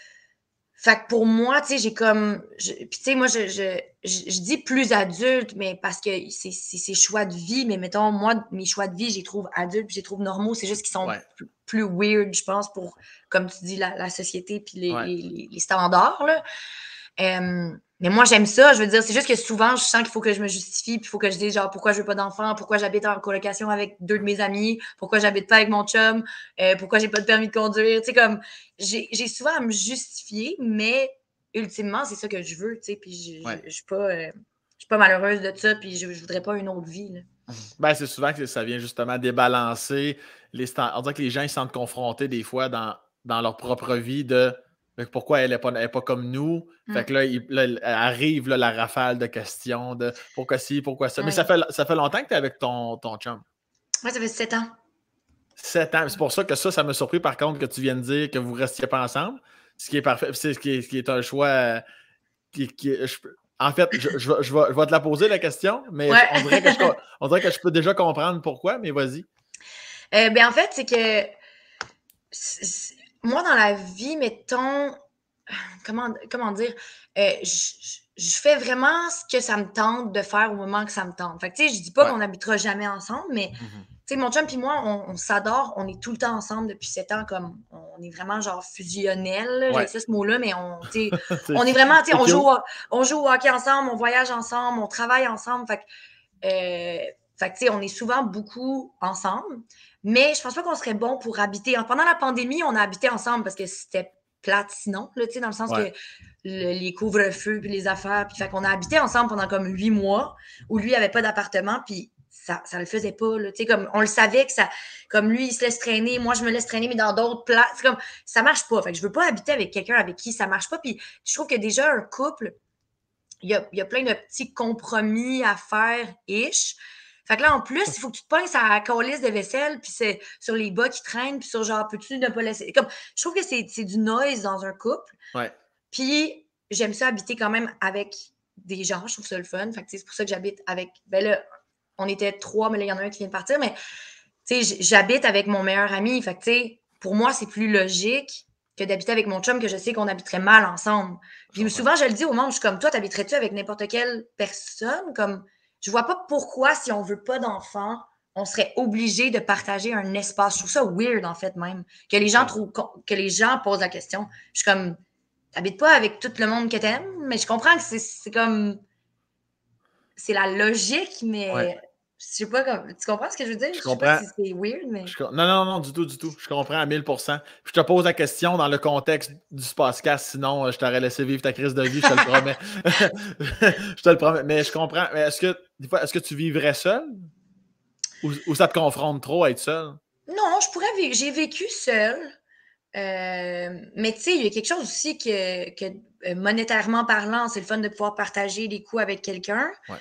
Fait que pour moi, tu sais, j'ai comme. Puis, tu sais, moi, je dis plus adulte, mais parce que c'est ses choix de vie. Mais mettons, moi, mes choix de vie, je les trouve adultes, puis je les trouve normaux. C'est juste qu'ils sont Ouais. plus weird, je pense, pour, comme tu dis, la société, puis Ouais. les standards, là. Mais moi, j'aime ça. Je veux dire, c'est juste que souvent, je sens qu'il faut que je me justifie, puis il faut que je dise, genre, pourquoi je veux pas d'enfant, pourquoi j'habite en colocation avec 2 de mes amis, pourquoi j'habite pas avec mon chum, pourquoi j'ai pas de permis de conduire. Tu sais, comme, j'ai souvent à me justifier, mais ultimement, c'est ça que je veux, tu sais, puis Ouais. je suis pas malheureuse de ça, puis je voudrais pas une autre vie, là. Ben, c'est souvent que ça vient justement débalancer les standards. On dirait que les gens ils se sentent confrontés des fois dans leur propre vie de pourquoi elle n'est pas comme nous. Fait que là, arrive là, la rafale de questions de pourquoi ci, pourquoi ça. Mais Ouais. ça fait longtemps que tu es avec ton chum. Moi, ça fait 7 ans. 7 ans. C'est pour ça que ça m'a surpris par contre que tu viennes dire que vous ne restiez pas ensemble. Ce qui est parfait. C'est ce qui est un choix en fait, je vais te la poser la question, mais Ouais. on dirait que je peux déjà comprendre pourquoi, mais vas-y. Ben, en fait, c'est que moi, dans la vie, mettons, comment dire, je fais vraiment ce que ça me tente de faire au moment que ça me tente. Fait que, tu sais, je dis pas Ouais. qu'on habitera jamais ensemble, mais, Mhm. tu sais, mon chum puis moi, on s'adore, on est tout le temps ensemble depuis 7 ans, comme, on est vraiment, genre, fusionnel, Ouais. j'ai ça, ce mot-là, mais tu sais, C'est on est vraiment, tu sais, cute. on joue au hockey ensemble, on voyage ensemble, on travaille ensemble, fait que, tu sais, on est souvent beaucoup ensemble, mais je pense pas qu'on serait bon pour habiter. Pendant la pandémie, on a habité ensemble parce que c'était plate sinon, là, tu sais, dans le sens Ouais. que les couvre-feux, puis les affaires, puis fait qu'on a habité ensemble pendant comme 8 mois, où lui avait pas d'appartement, puis ça le faisait pas, là, tu sais, comme on le savait que ça, comme lui, il se laisse traîner, moi, je me laisse traîner, mais dans d'autres places, c'est comme, ça marche pas, fait que je veux pas habiter avec quelqu'un avec qui ça marche pas, puis je trouve que déjà, un couple, il y a plein de petits compromis à faire, ish. Fait que là, en plus, il faut que tu te pognes sur la calice de vaisselle, puis c'est sur les bas qui traînent, puis sur genre, peux-tu ne pas laisser. Comme, je trouve que c'est du noise dans un couple. Ouais. Puis, j'aime ça habiter quand même avec des gens, je trouve ça le fun. Fait que c'est pour ça que j'habite avec. Ben là, on était 3, mais là, il y en a un qui vient de partir, mais tu sais, j'habite avec mon meilleur ami. Fait que, tu sais, pour moi, c'est plus logique que d'habiter avec mon chum, que je sais qu'on habiterait mal ensemble. Puis souvent, je le dis au monde, je suis comme, toi, t'habiterais-tu avec n'importe quelle personne? Comme, je vois pas pourquoi, si on veut pas d'enfants, on serait obligé de partager un espace. Je trouve ça weird, en fait, même. Que les gens que les gens posent la question. Je suis comme, t'habites pas avec tout le monde que t'aimes, mais je comprends que c'est comme, c'est la logique, mais Ouais. sais pas, tu comprends ce que je veux dire? Je Je sais pas comprends. si c'est weird, mais... Non, non, non, du tout, du tout. Je comprends à 1000%. Je te pose la question dans le contexte du podcast, sinon je t'aurais laissé vivre ta crise de vie, je te le promets. Je te le promets. Mais je comprends. Mais des fois, est-ce que tu vivrais seul? Ou ça te confronte trop à être seul? Non, j'ai vécu seule. Mais tu sais, il y a quelque chose aussi que monétairement parlant, c'est le fun de pouvoir partager les coûts avec quelqu'un. Ouais.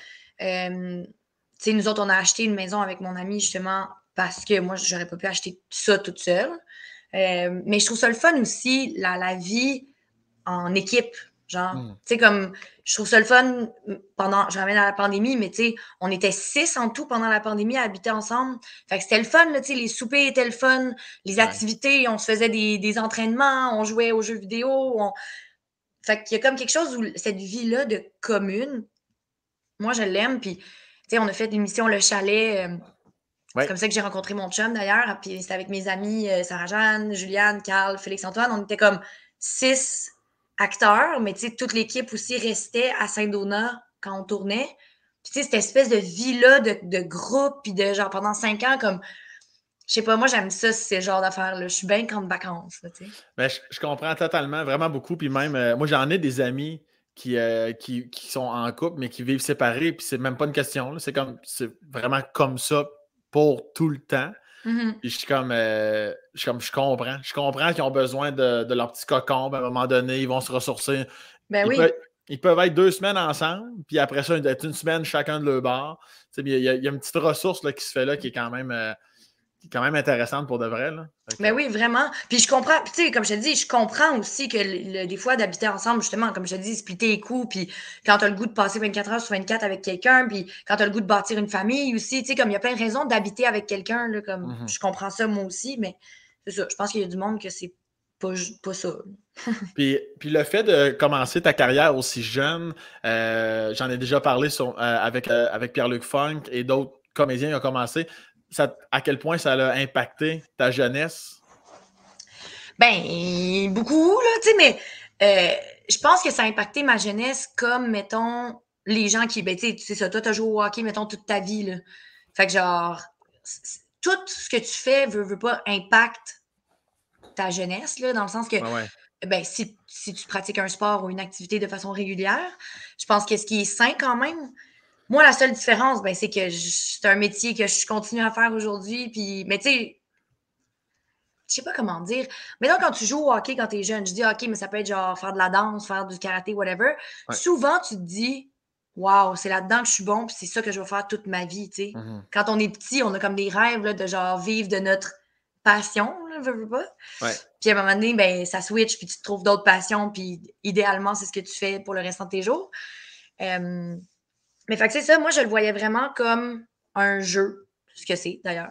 Tu sais, nous autres, on a acheté une maison avec mon ami justement parce que moi, j'aurais pas pu acheter ça toute seule. Mais je trouve ça le fun aussi, la vie en équipe. Genre, tu sais, comme, je trouve ça le fun pendant, je ramène à la pandémie, mais tu sais, on était 6 en tout pendant la pandémie à habiter ensemble. Fait que c'était le fun, tu sais, les soupers étaient le fun, les activités, on se faisait des entraînements, on jouait aux jeux vidéo. Fait qu'il y a comme quelque chose où cette vie-là de commune, moi, je l'aime. Puis, tu sais, on a fait l'émission Le Chalet. C'est comme ça que j'ai rencontré mon chum, d'ailleurs. Puis c'était avec mes amis Sarah-Jeanne, Juliane, Carl, Félix-Antoine. On était comme 6 acteurs, mais tu sais, toute l'équipe aussi restait à Saint-Donat quand on tournait. Puis tu sais, cette espèce de vie-là de groupe, puis de genre pendant 5 ans, comme, je sais pas, moi j'aime ça, ce genre d'affaires-là. Je suis bien quand de vacances, tu sais. Mais je comprends totalement, vraiment beaucoup. Puis même, moi, j'en ai des amis qui sont en couple, mais qui vivent séparés, puis c'est même pas une question. C'est vraiment comme ça pour tout le temps. Puis je suis comme, je comprends. Je comprends qu'ils ont besoin de leur petit cocon. À un moment donné, ils vont se ressourcer. Ben oui. Ils peuvent être 2 semaines ensemble, puis après ça, être une semaine chacun de leur bord. Il y a une petite ressource là, qui se fait là qui est quand même intéressante pour de vrai. Là. Mais oui, vraiment. Puis je comprends, tu sais, comme je te dis, je comprends aussi que des fois d'habiter ensemble, justement, comme je te dis, splitter les coups, puis quand tu as le goût de passer 24 heures sur 24 avec quelqu'un, puis quand tu as le goût de bâtir une famille aussi, tu sais, comme il y a plein de raisons d'habiter avec quelqu'un, là, comme je comprends ça moi aussi, mais c'est ça. Je pense qu'il y a du monde que c'est pas ça. Puis le fait de commencer ta carrière aussi jeune, j'en ai déjà parlé avec Pierre-Luc Funk et d'autres comédiens qui ont commencé. À quel point ça a impacté ta jeunesse? Ben, beaucoup, là, tu sais, mais je pense que ça a impacté ma jeunesse comme, mettons, les gens qui, ben, tu sais, c'est ça, toi, t'as joué au hockey, mettons, toute ta vie, là. Fait que, genre, tout ce que tu fais veut pas impacte ta jeunesse, là, dans le sens que, Ouais. ben, si tu pratiques un sport ou une activité de façon régulière, je pense que ce qui est sain quand même, moi, la seule différence, ben, c'est que c'est un métier que je continue à faire aujourd'hui, puis, mais tu sais, je sais pas comment dire. Mais donc, quand tu joues au hockey quand tu es jeune, je dis hockey, mais ça peut être genre faire de la danse, faire du karaté, whatever. Ouais. Souvent, tu te dis, waouh, c'est là-dedans que je suis bon, puis c'est ça que je vais faire toute ma vie, tu sais. Quand on est petit, on a comme des rêves là, de genre vivre de notre passion, là, veux pas. Ouais. Puis à un moment donné, ben, ça switch, puis tu trouves d'autres passions, puis idéalement, c'est ce que tu fais pour le restant de tes jours. Mais fait que c'est ça, moi, je le voyais vraiment comme un jeu, ce que c'est d'ailleurs.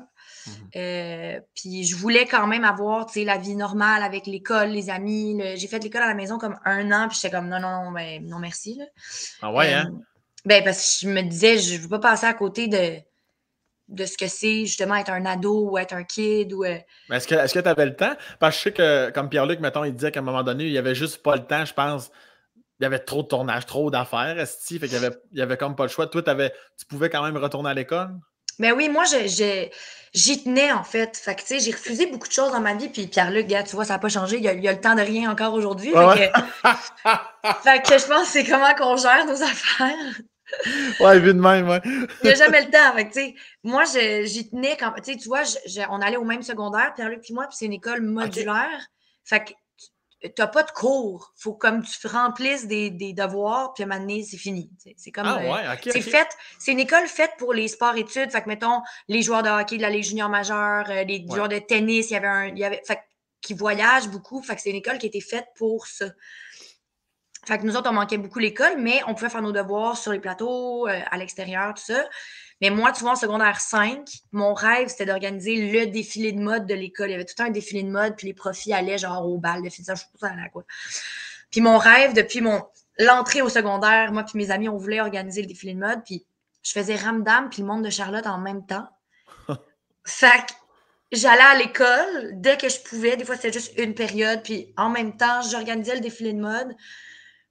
Puis je voulais quand même avoir, tu sais, la vie normale avec l'école, les amis. J'ai fait l'école à la maison comme 1 an, puis j'étais comme non, ben, non merci. Là. Ah ouais, hein? Ben, parce que je me disais, je veux pas passer à côté de ce que c'est justement être un ado ou être un kid. Mais est-ce que tu avais le temps? Parce que je sais que, comme Pierre-Luc, mettons, il disait qu'à un moment donné, il n'y avait juste pas le temps, je pense. Il y avait trop de tournage, trop d'affaires, esti, fait qu'il y avait comme pas le choix. Toi, tu pouvais quand même retourner à l'école? Ben oui, moi, j'y tenais, en fait. Fait que, tu sais, j'ai refusé beaucoup de choses dans ma vie. Puis Pierre-Luc, gars, tu vois, ça n'a pas changé. Il y a le temps de rien encore aujourd'hui. Ouais. Fait que je pense que c'est comment qu'on gère nos affaires. Ouais, vu de même, ouais. Il n'y a jamais le temps. Fait que, tu sais, moi, j'y tenais quand. Tu sais, tu vois, on allait au même secondaire, Pierre-Luc et moi, puis c'est une école modulaire. Okay. Fait que tu n'as pas de cours. Faut comme tu remplisses des devoirs, puis à un moment donné, c'est fini. C'est comme. C'est fait. C'est une école faite pour les sports-études. Fait que, mettons, les joueurs de hockey de la Ligue junior majeure, les joueurs de tennis, fait qui voyagent beaucoup. Fait que c'est une école qui a été faite pour ça. Fait que nous autres, on manquait beaucoup l'école, mais on pouvait faire nos devoirs sur les plateaux, à l'extérieur, tout ça. Mais moi, tu vois, en secondaire 5, mon rêve, c'était d'organiser le défilé de mode de l'école. Il y avait tout un défilé de mode, puis les profs allaient genre au bal de finissage, je sais pas quoi. Puis mon rêve, depuis l'entrée au secondaire, moi puis mes amis, on voulait organiser le défilé de mode, puis je faisais Ramdam puis le monde de Charlotte en même temps. Fait que j'allais à l'école dès que je pouvais. Des fois, c'était juste une période, puis en même temps, j'organisais le défilé de mode.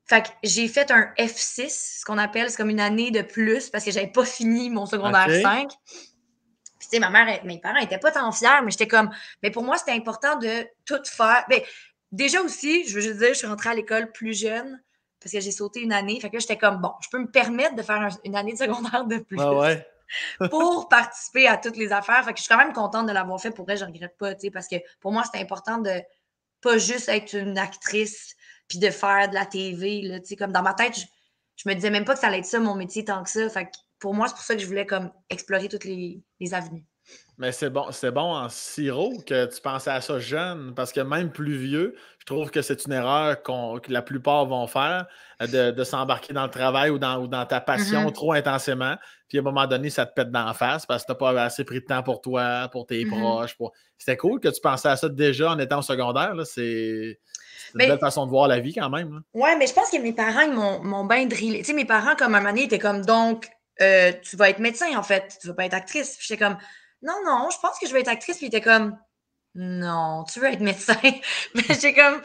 Fait que j'ai fait un F6, ce qu'on appelle, c'est comme une année de plus parce que j'avais pas fini mon secondaire 5. Puis, tu sais, mes parents étaient pas tant fiers, mais j'étais comme, mais pour moi, c'était important de tout faire. Ben, déjà aussi, je veux juste dire, je suis rentrée à l'école plus jeune parce que j'ai sauté une année. Fait que là, j'étais comme, bon, je peux me permettre de faire une année de secondaire de plus pour participer à toutes les affaires. Fait que je suis quand même contente de l'avoir fait. Pour vrai, je regrette pas, tu sais, parce que pour moi, c'était important de pas juste être une actrice puis de faire de la TV, là, tu sais, comme dans ma tête, je me disais même pas que ça allait être ça, mon métier, tant que ça. Fait que pour moi, c'est pour ça que je voulais comme explorer toutes les avenues. Mais c'est bon en sirop que tu pensais à ça jeune, parce que même plus vieux, je trouve que c'est une erreur que la plupart vont faire, de s'embarquer dans le travail ou dans ta passion trop intensément. Puis à un moment donné, ça te pète d'en face parce que tu n'as pas assez pris de temps pour toi, pour tes proches. C'était cool que tu pensais à ça déjà en étant au secondaire. C'est une belle façon de voir la vie quand même. Ouais, mais je pense que mes parents, ils m'ont bien drillé. Tu sais, mes parents, comme à un moment donné, étaient comme, donc, tu vas être médecin, en fait. Tu vas pas être actrice. Puis j'étais comme, non, non, je pense que je vais être actrice. Puis ils étaient comme, non, tu veux être médecin. Mais j'étais comme,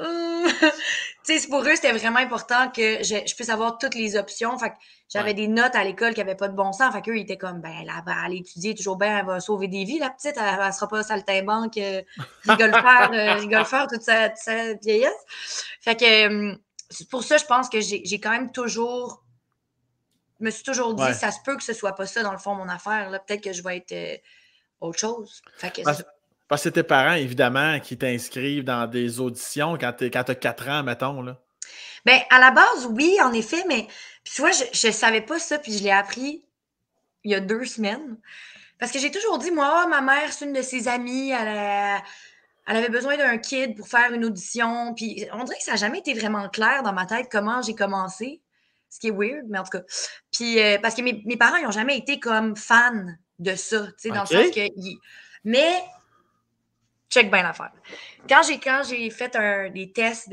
tu sais, pour eux, c'était vraiment important que je puisse avoir toutes les options. Fait que j'avais des notes à l'école qui n'avaient pas de bon sens. Fait qu'eux, ils étaient comme, ben, elle va aller étudier toujours bien, elle va sauver des vies, la petite. Elle sera pas saltimbanque, rigole-faire toute sa vieillesse. Fait que, c'est pour ça, je pense que j'ai quand même toujours, je me suis toujours dit, ça se peut que ce soit pas ça, dans le fond, mon affaire. Là. Peut-être que je vais être autre chose. Fait que parce que c'est tes parents, évidemment, qui t'inscrivent dans des auditions quand tu as 4 ans, mettons. Là. Ben, à la base, oui, en effet, mais tu vois, je savais pas ça, puis je l'ai appris il y a 2 semaines. Parce que j'ai toujours dit, moi, ma mère, c'est une de ses amies, elle avait besoin d'un kid pour faire une audition. Puis on dirait que ça n'a jamais été vraiment clair dans ma tête comment j'ai commencé. Ce qui est weird, mais en tout cas. Puis parce que mes parents, ils n'ont jamais été comme fans de ça, tu sais, dans le sens que. Mais, check bien l'affaire. Quand j'ai fait des tests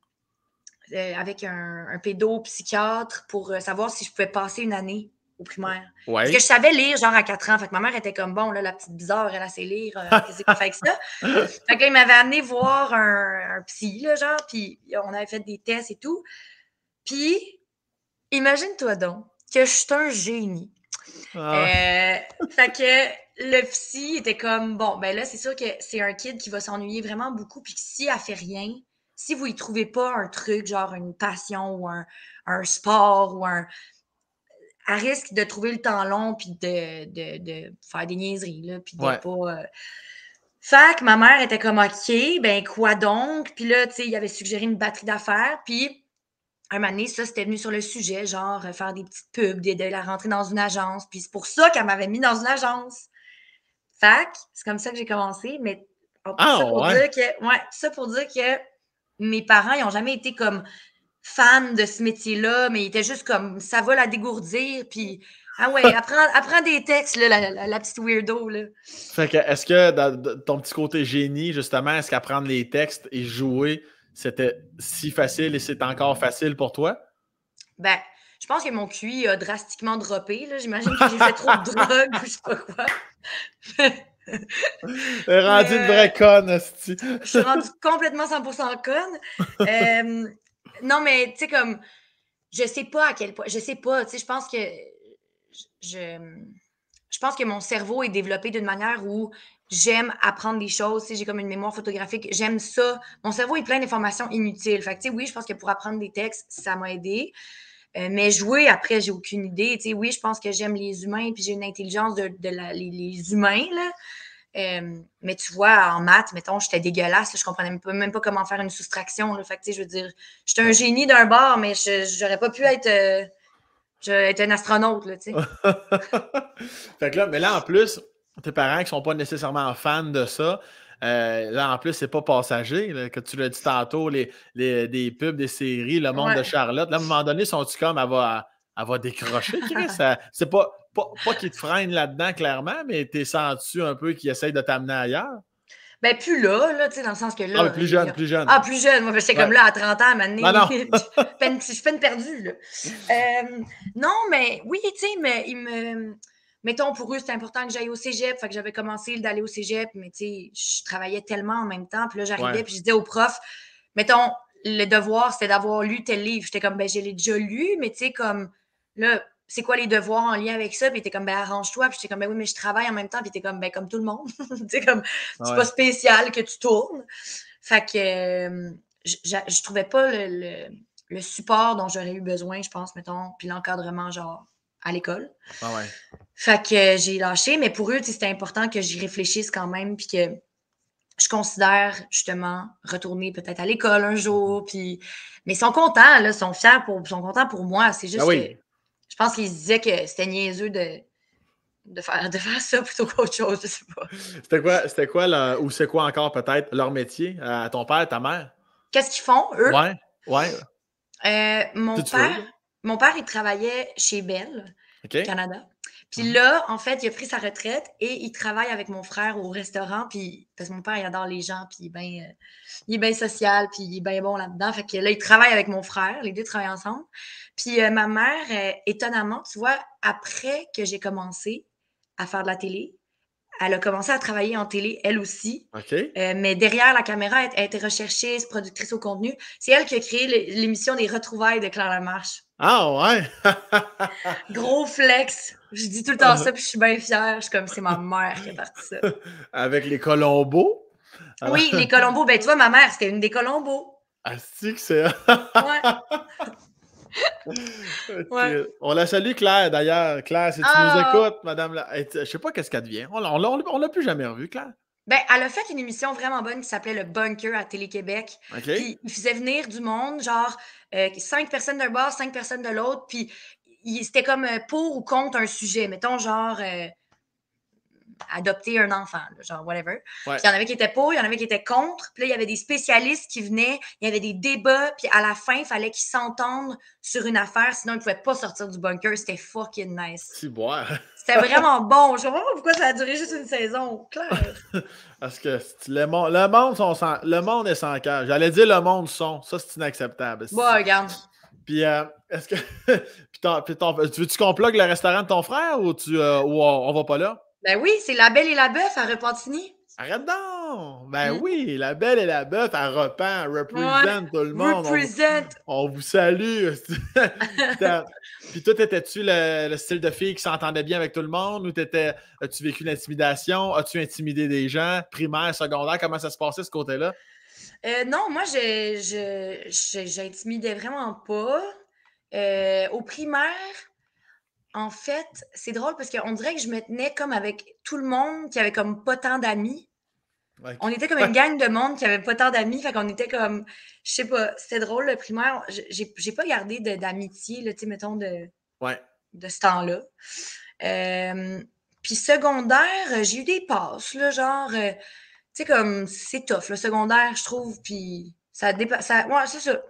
avec un pédopsychiatre pour savoir si je pouvais passer une année au primaire. Parce que je savais lire genre à 4 ans. Fait que ma mère était comme, bon, là, la petite bizarre, elle sait lire. Qu'est-ce qu'on fait avec ça? Fait que là, il m'avait amené voir un psy, là, genre, puis on avait fait des tests et tout. Puis, imagine-toi donc que je suis un génie. Fait que le psy était comme, bon, ben là, c'est sûr que c'est un kid qui va s'ennuyer vraiment beaucoup, puis que si elle fait rien, si vous y trouvez pas un truc, genre une passion ou un sport ou elle risque de trouver le temps long puis de faire des niaiseries, là, puis de pas... Fait que ma mère était comme, OK, ben quoi donc? Puis là, tu sais, il avait suggéré une batterie d'affaires, puis un moment donné, ça, c'était venu sur le sujet, genre faire des petites pubs, de la rentrer dans une agence, puis c'est pour ça qu'elle m'avait mis dans une agence. Fait que c'est comme ça que j'ai commencé, mais ça pour dire que mes parents, ils n'ont jamais été comme fans de ce métier-là, mais ils étaient juste comme, ça va la dégourdir, puis ah ouais, apprends des textes, là, la petite weirdo, là. Fait que, est-ce que dans ton petit côté génie, justement, est-ce qu'apprendre les textes et jouer, c'était si facile et c'est encore facile pour toi? Ben, je pense que mon QI a drastiquement droppé, là. J'imagine que j'ai fait trop de drogue ou je sais pas quoi. T'es rendu une vraie conne, esti. Je suis rendue complètement 100% conne. Non, mais tu sais, comme, je sais pas à quel point, je sais pas, tu sais, je pense que je pense que mon cerveau est développé d'une manière où j'aime apprendre des choses, tu sais, j'ai comme une mémoire photographique, j'aime ça. Mon cerveau est plein d'informations inutiles. Fait que, tu sais, oui, je pense que pour apprendre des textes, ça m'a aidé. Mais jouer, après, j'ai aucune idée. Tu sais, oui, je pense que j'aime les humains, puis j'ai une intelligence les humains, là. Mais tu vois, en maths, mettons, j'étais dégueulasse. Là, je comprenais même pas comment faire une soustraction. Là. Fait que, tu sais, je veux dire, j'étais un génie d'un bord, mais j'aurais pas pu être un astronaute, là, tu sais. Fait que là, mais là, en plus, tes parents qui sont pas nécessairement fans de ça, là, en plus, c'est pas passager, là, que tu l'as dit tantôt, des pubs, des séries, le monde de Charlotte. Là, à un moment donné, sont-tu comme, elle va décrocher, Chris? C'est pas qu'ils te freinent là-dedans, clairement, mais t'es senti un peu qu'ils essayent de t'amener ailleurs? Ben, plus là, tu sais, dans le sens que là... Ah, plus jeune, plus jeune. Ah, plus jeune. Moi, j'étais comme là, à 30 ans, à un moment donné, non. je suis peine perdue, là. Non, mais oui, tu sais, mettons, pour eux, c'était important que j'aille au cégep. Fait que j'avais commencé d'aller au cégep, mais tu sais, je travaillais tellement en même temps. Puis là, j'arrivais, puis je disais au prof, mettons, le devoir, c'était d'avoir lu tel livre. J'étais comme, ben, je l'ai déjà lu, mais tu sais, comme, là, c'est quoi les devoirs en lien avec ça? Puis t'es comme, ben, arrange-toi. Puis j'étais comme, ben oui, mais je travaille en même temps. Puis t'es comme, ben, comme tout le monde. Tu sais, comme, c'est pas spécial que tu tournes. Fait que je trouvais pas le support dont j'aurais eu besoin, je pense, mettons, puis l'encadrement, genre, à l'école. Ah ouais. Fait que j'ai lâché, mais pour eux, c'était important que j'y réfléchisse quand même, puis que je considère justement retourner peut-être à l'école un jour, puis mais ils sont contents, là, ils sont fiers, ils sont contents pour moi. C'est juste que je pense qu'ils se disaient que c'était niaiseux de faire ça plutôt qu'autre chose, je sais pas. C'était quoi ou c'est quoi encore peut-être leur métier à ton père, ta mère? Qu'est-ce qu'ils font, eux? Ouais. Mon père, il travaillait chez Bell, Canada. Puis là, en fait, il a pris sa retraite et il travaille avec mon frère au restaurant. Puis, parce que mon père, il adore les gens, puis il est bien social, puis il est bien bon là-dedans. Fait que là, il travaille avec mon frère. Les deux travaillent ensemble. Puis ma mère, étonnamment, tu vois, après que j'ai commencé à faire de la télé, elle a commencé à travailler en télé, elle aussi. Mais derrière la caméra, elle était recherchiste, productrice au contenu. C'est elle qui a créé l'émission des retrouvailles de Claire Lamarche. Ah ouais! Gros flex. Je dis tout le temps ça, puis je suis bien fière. Je suis comme, c'est ma mère qui a parti ça. Avec les Colombos? Oui, les Colombos. Ben, tu vois, ma mère, c'était une des Colombos. Ah, c'est que c'est... Ouais. On la salue, Claire, d'ailleurs. Claire, si tu nous écoutes, madame... Je sais pas qu'est-ce qu'elle devient. On l'a plus jamais revue, Claire. Ben, elle a fait une émission vraiment bonne qui s'appelait Le Bunker à Télé-Québec. Puis, il faisait venir du monde, genre 5 personnes d'un bord, 5 personnes de l'autre. Puis, c'était comme pour ou contre un sujet. Mettons, genre... adopter un enfant, là, genre whatever. Puis il y en avait qui étaient pour, il y en avait qui étaient contre. Puis là, il y avait des spécialistes qui venaient, il y avait des débats, puis à la fin, il fallait qu'ils s'entendent sur une affaire, sinon ils ne pouvaient pas sortir du bunker. C'était fucking nice. C'était vraiment bon. Je ne comprends pas pourquoi ça a duré juste une saison. Claire. Parce que le monde est sans cœur. J'allais dire le monde son. Ça, c'est inacceptable. Bon, regarde. Puis, est-ce que... veux-tu qu'on plug le restaurant de ton frère ou on va pas là? Ben oui, c'est La Belle et la Bœuf à Repentigny. Arrête donc! Ben oui, La Belle et la Bœuf à Repent, represent tout le monde. On vous salue. Puis toi, étais-tu le style de fille qui s'entendait bien avec tout le monde ou as-tu vécu l'intimidation? As-tu intimidé des gens? Primaire, secondaire, comment ça se passait ce côté-là? Non, moi, j'intimidais vraiment pas. Au primaire, en fait, c'est drôle parce qu'on dirait que je me tenais comme avec tout le monde qui avait comme pas tant d'amis. On était comme une gang de monde qui avait pas tant d'amis. Fait qu'on était comme, je sais pas, c'était drôle le primaire. J'ai pas gardé d'amitié, tu sais, mettons, de ce temps-là. Puis secondaire, j'ai eu des passes, là, genre, tu sais, comme, c'est tough, le secondaire, je trouve, puis ça dépasse, ouais, c'est ça.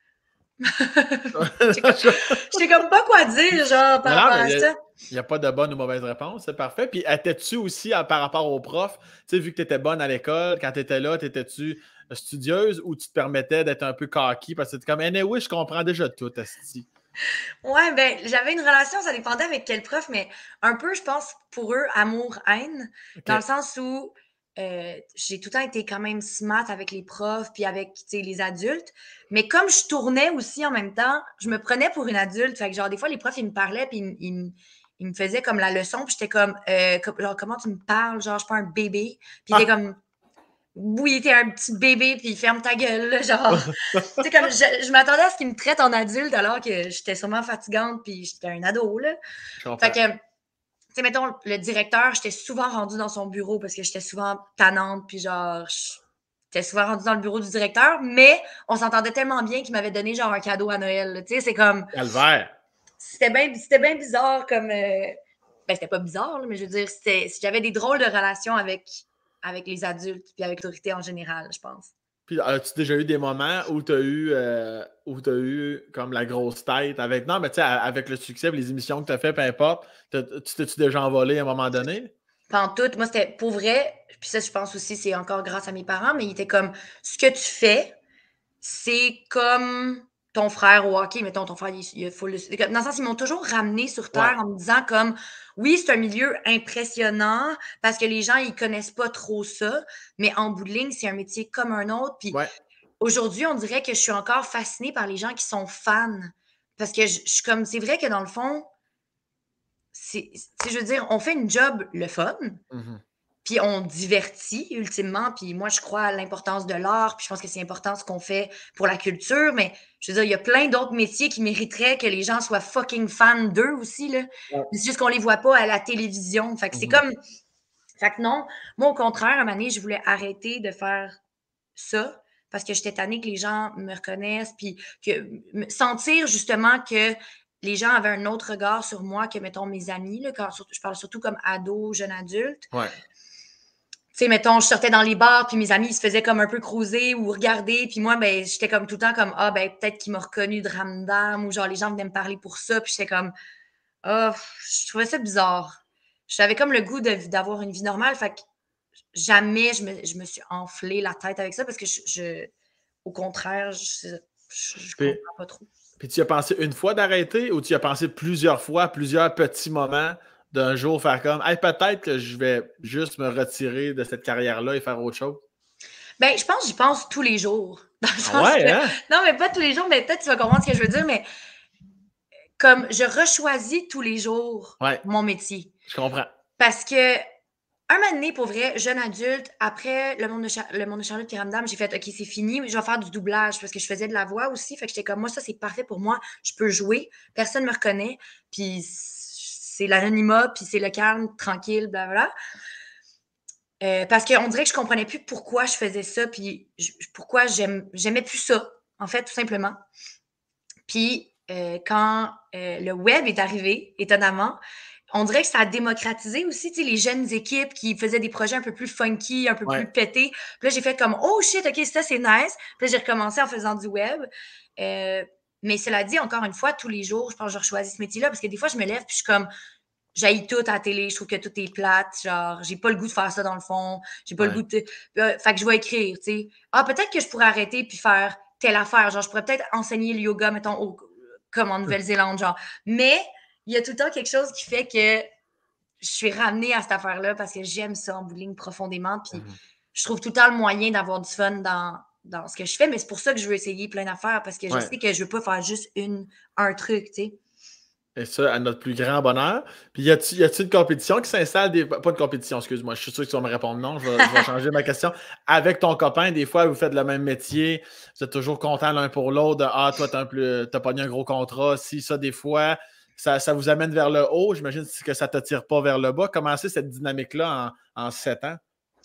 J'étais comme pas quoi dire, genre, par rapport à ça. Il n'y a pas de bonne ou mauvaise réponse, c'est parfait. Puis, étais-tu aussi, par rapport aux profs, tu sais, vu que tu étais bonne à l'école, quand tu étais là, t'étais-tu studieuse ou tu te permettais d'être un peu cocky parce que tu comme, oui, je comprends déjà tout, asti. Ouais, ben, j'avais une relation, ça dépendait avec quel prof, mais un peu, je pense, pour eux, amour-haine, dans le sens où j'ai tout le temps été quand même smart avec les profs puis avec les adultes. Mais comme je tournais aussi en même temps, je me prenais pour une adulte. Fait que genre, des fois, les profs, ils me parlaient puis ils me faisaient comme la leçon. Puis j'étais comme, genre, comment tu me parles? Genre, je suis pas un bébé. Puis il était comme, oui, t'es un petit bébé puis ferme ta gueule. Là, genre, tu sais, comme, je m'attendais à ce qu'ils me traitent en adulte alors que j'étais sûrement fatigante puis j'étais un ado, là. Fait que, tu sais, mettons, le directeur, j'étais souvent rendue dans son bureau parce que j'étais souvent tannante, puis genre, j'étais souvent rendue dans le bureau du directeur, mais on s'entendait tellement bien qu'il m'avait donné genre un cadeau à Noël, tu sais, c'est comme... Calvaire! C'était bien bizarre comme... Ben, c'était pas bizarre, là, mais je veux dire, j'avais des drôles de relations avec les adultes, puis avec l'autorité en général, je pense. Puis, as-tu déjà eu des moments où tu as eu comme la grosse tête avec... Non, mais tu sais, avec le succès, les émissions que tu as fait, peu importe, tu t'es-tu déjà envolé à un moment donné? Pantoute. Moi, c'était pour vrai, puis ça, je pense aussi, c'est encore grâce à mes parents, mais il était comme, ce que tu fais, c'est comme ton frère au hockey. Mettons, ton frère, il faut le... Dans le sens, ils m'ont toujours ramené sur terre en me disant comme, oui, c'est un milieu impressionnant parce que les gens, ils connaissent pas trop ça, mais en bout de ligne, c'est un métier comme un autre. Puis aujourd'hui, on dirait que je suis encore fascinée par les gens qui sont fans. Parce que je suis comme, c'est vrai que dans le fond, je veux dire, on fait une job le fun, puis on divertit ultimement, puis moi, je crois à l'importance de l'art, puis je pense que c'est important ce qu'on fait pour la culture, mais je veux dire, il y a plein d'autres métiers qui mériteraient que les gens soient fucking fans d'eux aussi, là. Ouais. C'est juste qu'on les voit pas à la télévision. Fait que c'est comme... Fait que non, moi, au contraire, à un moment donné, je voulais arrêter de faire ça parce que j'étais tannée que les gens me reconnaissent, puis que sentir justement que les gens avaient un autre regard sur moi que, mettons, mes amis, là, quand je parle surtout comme ado, jeune adulte. Ouais. Tu sais, mettons, je sortais dans les bars, puis mes amis, ils se faisaient comme un peu cruiser ou regarder, puis moi, ben, j'étais comme tout le temps comme, ah, ben, peut-être qu'ils m'ont reconnu de Ramdam, ou genre, les gens venaient me parler pour ça, puis j'étais comme, ah, je trouvais ça bizarre. J'avais comme le goût d'avoir une vie normale, fait que jamais je me suis enflé la tête avec ça, parce que au contraire, je comprends pas trop. Puis tu as pensé une fois d'arrêter ou tu as pensé plusieurs fois, plusieurs petits moments d'un jour faire comme hey, peut-être que je vais juste me retirer de cette carrière-là et faire autre chose? Ben, je pense que j'y pense tous les jours. Dans le sens ouais, que, hein? non, mais pas tous les jours, mais peut-être tu vas comprendre ce que je veux dire, mais comme je rechoisis tous les jours mon métier. Je comprends. Parce que un moment donné, pour vrai, jeune adulte, après le monde de Charlotte et Ramdam, j'ai fait OK, c'est fini, je vais faire du doublage parce que je faisais de la voix aussi. Fait que j'étais comme moi, ça, c'est parfait pour moi. Je peux jouer, personne ne me reconnaît. Puis c'est l'anonymat, puis c'est le calme, tranquille, blablabla. Parce qu'on dirait que je comprenais plus pourquoi je faisais ça, puis pourquoi j'aimais plus ça, en fait, tout simplement. Puis quand le web est arrivé, étonnamment, on dirait que ça a démocratisé aussi, tu sais, les jeunes équipes qui faisaient des projets un peu plus funky, un peu plus pétés. Puis là, j'ai fait comme, oh shit, OK, ça, c'est nice. Puis là, j'ai recommencé en faisant du web. Mais cela dit, encore une fois, tous les jours, je pense que je choisis ce métier-là parce que des fois, je me lève puis je suis comme, j'haïs tout à la télé, je trouve que tout est plate, genre, j'ai pas le goût de faire ça dans le fond, j'ai pas le goût de... fait que je vais écrire, tu sais. Ah, peut-être que je pourrais arrêter puis faire telle affaire, genre, je pourrais peut-être enseigner le yoga, mettons, comme en Nouvelle-Zélande, genre. Mais il y a tout le temps quelque chose qui fait que je suis ramenée à cette affaire-là parce que j'aime ça en bout de ligne profondément, puis je trouve tout le temps le moyen d'avoir du fun dans ce que je fais, mais c'est pour ça que je veux essayer plein d'affaires parce que je sais que je veux pas faire juste un truc, tu sais. Et ça, à notre plus grand bonheur. Puis, y a-t-il une compétition qui s'installe? Pas de compétition, excuse-moi. Je suis sûr que tu vas me répondre non. Je vais changer ma question. Avec ton copain, des fois, vous faites le même métier. Vous êtes toujours contents l'un pour l'autre. Ah, toi, t'as pogné un gros contrat. Si, ça, des fois, ça vous amène vers le haut. J'imagine que ça ne te tire pas vers le bas. Comment c'est cette dynamique-là en 7 ans?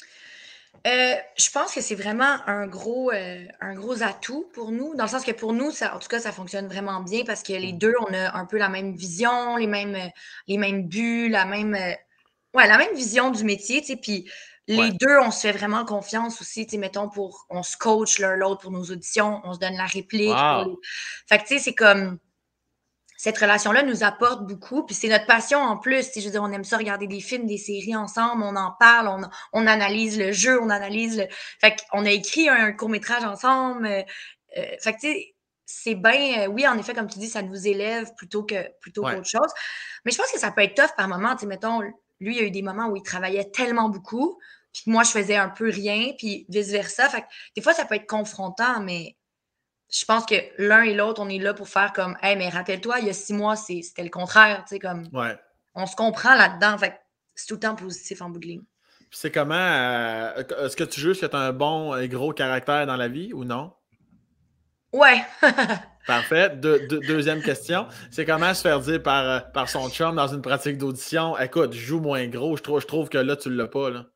Je pense que c'est vraiment un gros atout pour nous, dans le sens que pour nous, en tout cas, ça fonctionne vraiment bien parce que les deux, on a un peu la même vision, les mêmes buts, la même vision du métier, tu sais, puis les deux, on se fait vraiment confiance aussi, tu sais, mettons, on se coach l'un l'autre pour nos auditions, on se donne la réplique. Wow. Fait que, tu sais, c'est comme... Cette relation-là nous apporte beaucoup, puis c'est notre passion en plus. Je veux dire, on aime ça regarder des films, des séries ensemble, on en parle, on analyse le jeu, on analyse le... Fait qu'on a écrit un court-métrage ensemble. Fait que, tu sais, c'est bien... oui, en effet, comme tu dis, ça nous élève plutôt qu'autre chose. Mais je pense que ça peut être tough par moments. Tu sais, mettons, lui, il y a eu des moments où il travaillait tellement beaucoup, puis moi, je faisais un peu rien, puis vice-versa. Fait que des fois, ça peut être confrontant, mais... Je pense que l'un et l'autre, on est là pour faire comme, hey, mais rappelle-toi, il y a 6 mois, c'était le contraire, tu sais, comme, on se comprend là-dedans, fait que c'est tout le temps positif en bout de ligne. C'est comment, est-ce que tu juges que tu as un bon et gros caractère dans la vie ou non? Ouais. Parfait. Deuxième question, c'est comment se faire dire par son chum dans une pratique d'audition, écoute, je joue moins gros, je trouve que là, tu l'as pas, là.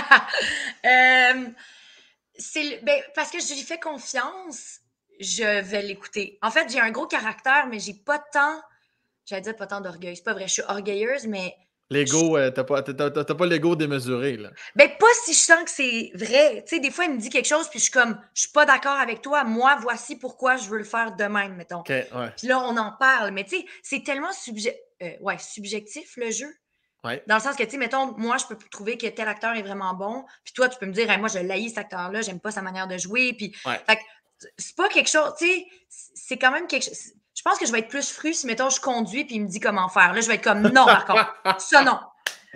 Parce que je lui fais confiance, je vais l'écouter. En fait, j'ai un gros caractère, mais j'ai pas tant, j'allais dire pas tant d'orgueil. C'est pas vrai, je suis orgueilleuse, mais... L'ego, t'as pas l'ego démesuré, là. Ben, pas si je sens que c'est vrai. Tu sais, des fois, il me dit quelque chose, puis je suis comme, je suis pas d'accord avec toi. Moi, voici pourquoi je veux le faire de même, mettons. Okay, Puis là, on en parle. Mais tu sais, c'est tellement subjectif, le jeu. Dans le sens que, tu sais, mettons, moi, je peux trouver que tel acteur est vraiment bon, puis toi, tu peux me dire, hey, moi, je l'haïs cet acteur-là, j'aime pas sa manière de jouer, puis... Fait que c'est pas quelque chose, tu sais, c'est quand même quelque chose... Je pense que je vais être plus fru si, mettons, je conduis, puis il me dit comment faire. Là, je vais être comme, non, par contre, ça, non.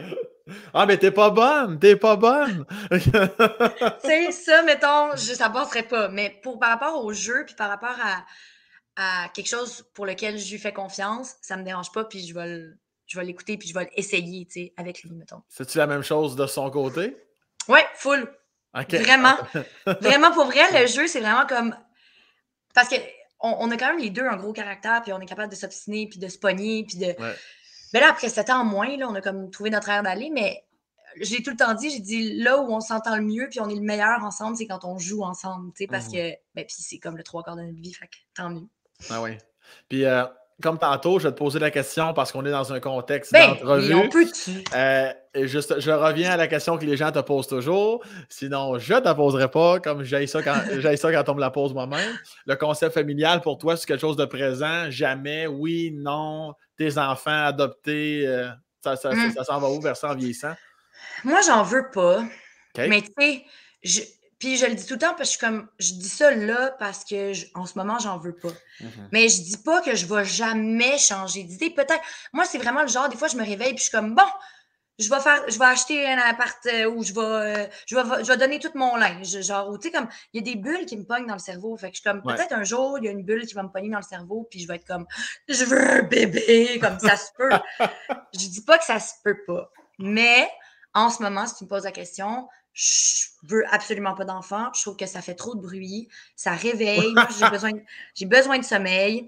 Ah, mais t'es pas bonne! T'es pas bonne! C'est ça, mettons, ça passerait pas. Mais par rapport au jeu, puis par rapport à quelque chose pour lequel je lui fais confiance, ça me dérange pas, puis je vais l'écouter, puis je vais l'essayer, tu sais, avec lui, mettons. C'est-tu la même chose de son côté? Ouais, full. OK. Vraiment. Vraiment, pour vrai, le jeu, c'est vraiment comme... Parce que on a quand même les deux un gros caractère, puis on est capable de s'obstiner, puis de se pogner, puis de... Ouais. Mais là, après 7 ans moins, là, on a comme trouvé notre air d'aller, mais j'ai tout le temps dit, j'ai dit, là où on s'entend le mieux, puis on est le meilleur ensemble, c'est quand on joue ensemble, tu sais, parce que... Ben, puis c'est comme le 3/4 de notre vie, fait que tant mieux. Ah oui. Puis, comme tantôt, je vais te poser la question parce qu'on est dans un contexte Ben, oui, on d'entrevue. peut-tu? Et juste, je reviens à la question que les gens te posent toujours. Sinon, je ne te la poserai pas, comme j'aille ça quand on me la pose moi-même. Le concept familial, pour toi, c'est quelque chose de présent? Jamais? Oui? Non? Tes enfants adoptés? Ça s'en va où vers ça en vieillissant? Moi, j'en veux pas. OK? Mais tu sais, puis je le dis tout le temps parce que je dis ça là parce que en ce moment, j'en veux pas. Mais je dis pas que je vais jamais changer d'idée. Peut-être, moi, c'est vraiment le genre, des fois, je me réveille puis je suis comme, bon, je vais acheter un appart où je vais donner tout mon linge. Genre, ou tu sais, comme, il y a des bulles qui me pognent dans le cerveau. Fait que je suis comme, Ouais. peut-être un jour, il y a une bulle qui va me pogner dans le cerveau puis je vais être comme, je veux un bébé, comme ça se peut. Je dis pas que ça se peut pas. Mais, en ce moment, si tu me poses la question, je veux absolument pas d'enfant. Je trouve que ça fait trop de bruit. Ça réveille. Moi, j'ai besoin de sommeil.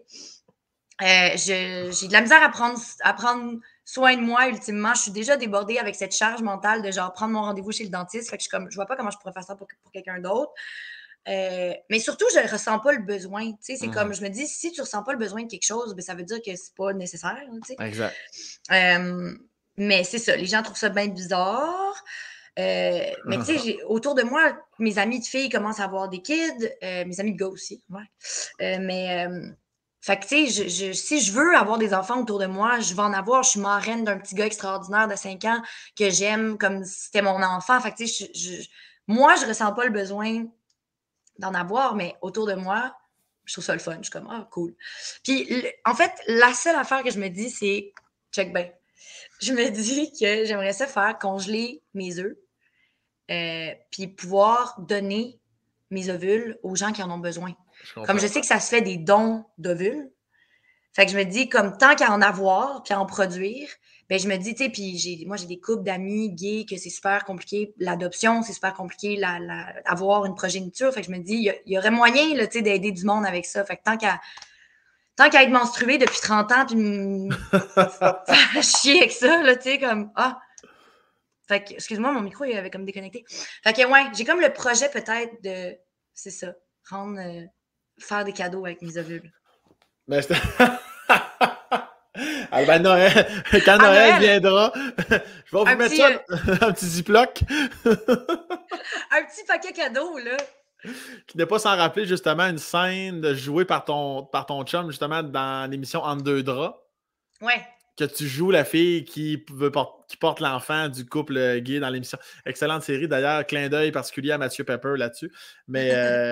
J'ai de la misère à prendre soin de moi, ultimement. Je suis déjà débordée avec cette charge mentale de genre prendre mon rendez-vous chez le dentiste. Fait que je vois pas comment je pourrais faire ça pour quelqu'un d'autre. Mais surtout, je ne ressens pas le besoin. Tu sais, c'est comme, je me dis, si tu ne ressens pas le besoin de quelque chose, ben, ça veut dire que c'est pas nécessaire. Tu sais. Exact. Mais c'est ça, les gens trouvent ça bien bizarre. Mais tu sais, autour de moi, mes amis de filles commencent à avoir des kids, mes amis de gars aussi. Ouais. Fait que tu sais, si je veux avoir des enfants autour de moi, je vais en avoir. Je suis marraine d'un petit gars extraordinaire de 5 ans que j'aime comme si c'était mon enfant. Fait que tu sais, moi, je ressens pas le besoin d'en avoir, mais autour de moi, je trouve ça le fun. Je suis comme, ah, cool. Puis, en fait, la seule affaire que je me dis, c'est, check ben, je me dis que j'aimerais ça faire congeler mes œufs, puis pouvoir donner mes ovules aux gens qui en ont besoin. Comme je sais que ça se fait des dons d'ovules, fait que je me dis, comme tant qu'à en avoir, puis à en produire, ben je me dis, tu sais, puis moi, j'ai des couples d'amis gays que c'est super compliqué. L'adoption, c'est super compliqué, avoir une progéniture. Fait que je me dis, il y aurait moyen, là, tu sais, d'aider du monde avec ça. Fait que tant qu'à être menstruée depuis 30 ans, puis me faire chier avec ça, là, tu sais, comme, ah. Fait que, excuse-moi, mon micro, il avait comme déconnecté. Fait que, ouais, j'ai comme le projet peut-être de, c'est ça, faire des cadeaux avec mes ovules. Mais ah ben Noël, quand Noël viendra, je vais vous mettre ça un petit ziploc. Un petit paquet cadeau, là. Qui n'est pas sans rappeler justement une scène jouée par ton chum justement dans l'émission Entre deux draps. Ouais. Que tu joues la fille qui porte l'enfant du couple gay dans l'émission. Excellente série d'ailleurs, clin d'œil particulier à Mathieu Pepper là-dessus. Mais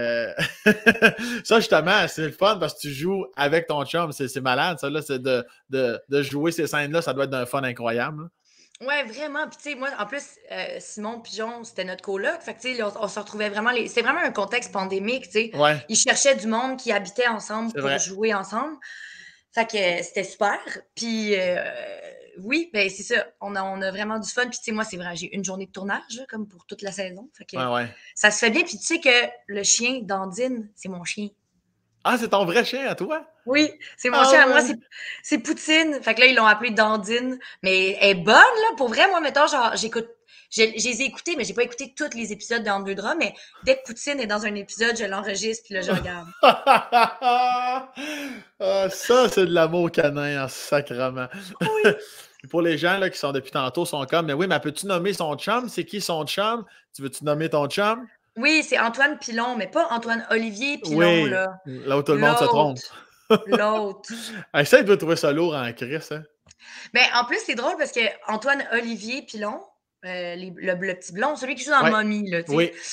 ça justement, c'est le fun parce que tu joues avec ton chum, c'est malade ça là, c'est de jouer ces scènes-là, ça doit être d'un fun incroyable. Ouais, vraiment. Puis tu sais, moi, en plus, Simon Pigeon, c'était notre coloc. Fait que tu sais, on se retrouvait vraiment... C'était vraiment un contexte pandémique, tu sais. Ouais. Ils cherchaient du monde qui habitait ensemble pour jouer ensemble. Fait que c'était super. Puis oui, ben c'est ça. On a vraiment du fun. Puis tu sais, moi, c'est vrai, j'ai une journée de tournage, là, comme pour toute la saison. Fait que ça se fait bien. Puis tu sais que le chien d'Andine, c'est mon chien. Ah, c'est ton vrai chien à toi? Oui, c'est mon chien à moi, c'est Poutine. Fait que là, ils l'ont appelé Dandine. Mais elle est bonne, là. Pour vrai, moi, mettons, genre, je les ai écoutés, mais j'ai pas écouté tous les épisodes d'Entre deux draps, mais dès que Poutine est dans un épisode, je l'enregistre, puis là, je regarde. Ça, c'est de l'amour canin en sacrement. Oui. Pour les gens là, qui sont depuis tantôt, sont comme, mais oui, mais peux-tu nommer son chum? C'est qui son chum? Tu veux-tu nommer ton chum? Oui, c'est Antoine Pilon, mais pas Antoine Olivier Pilon, là. Là où tout le monde se trompe. L'autre. Ça, il doit trouver ça lourd en crise, hein? Ben, en plus, c'est drôle parce que Antoine Olivier Pilon, le petit blond, celui qui joue dans Mommy, là, tu sais. Oui.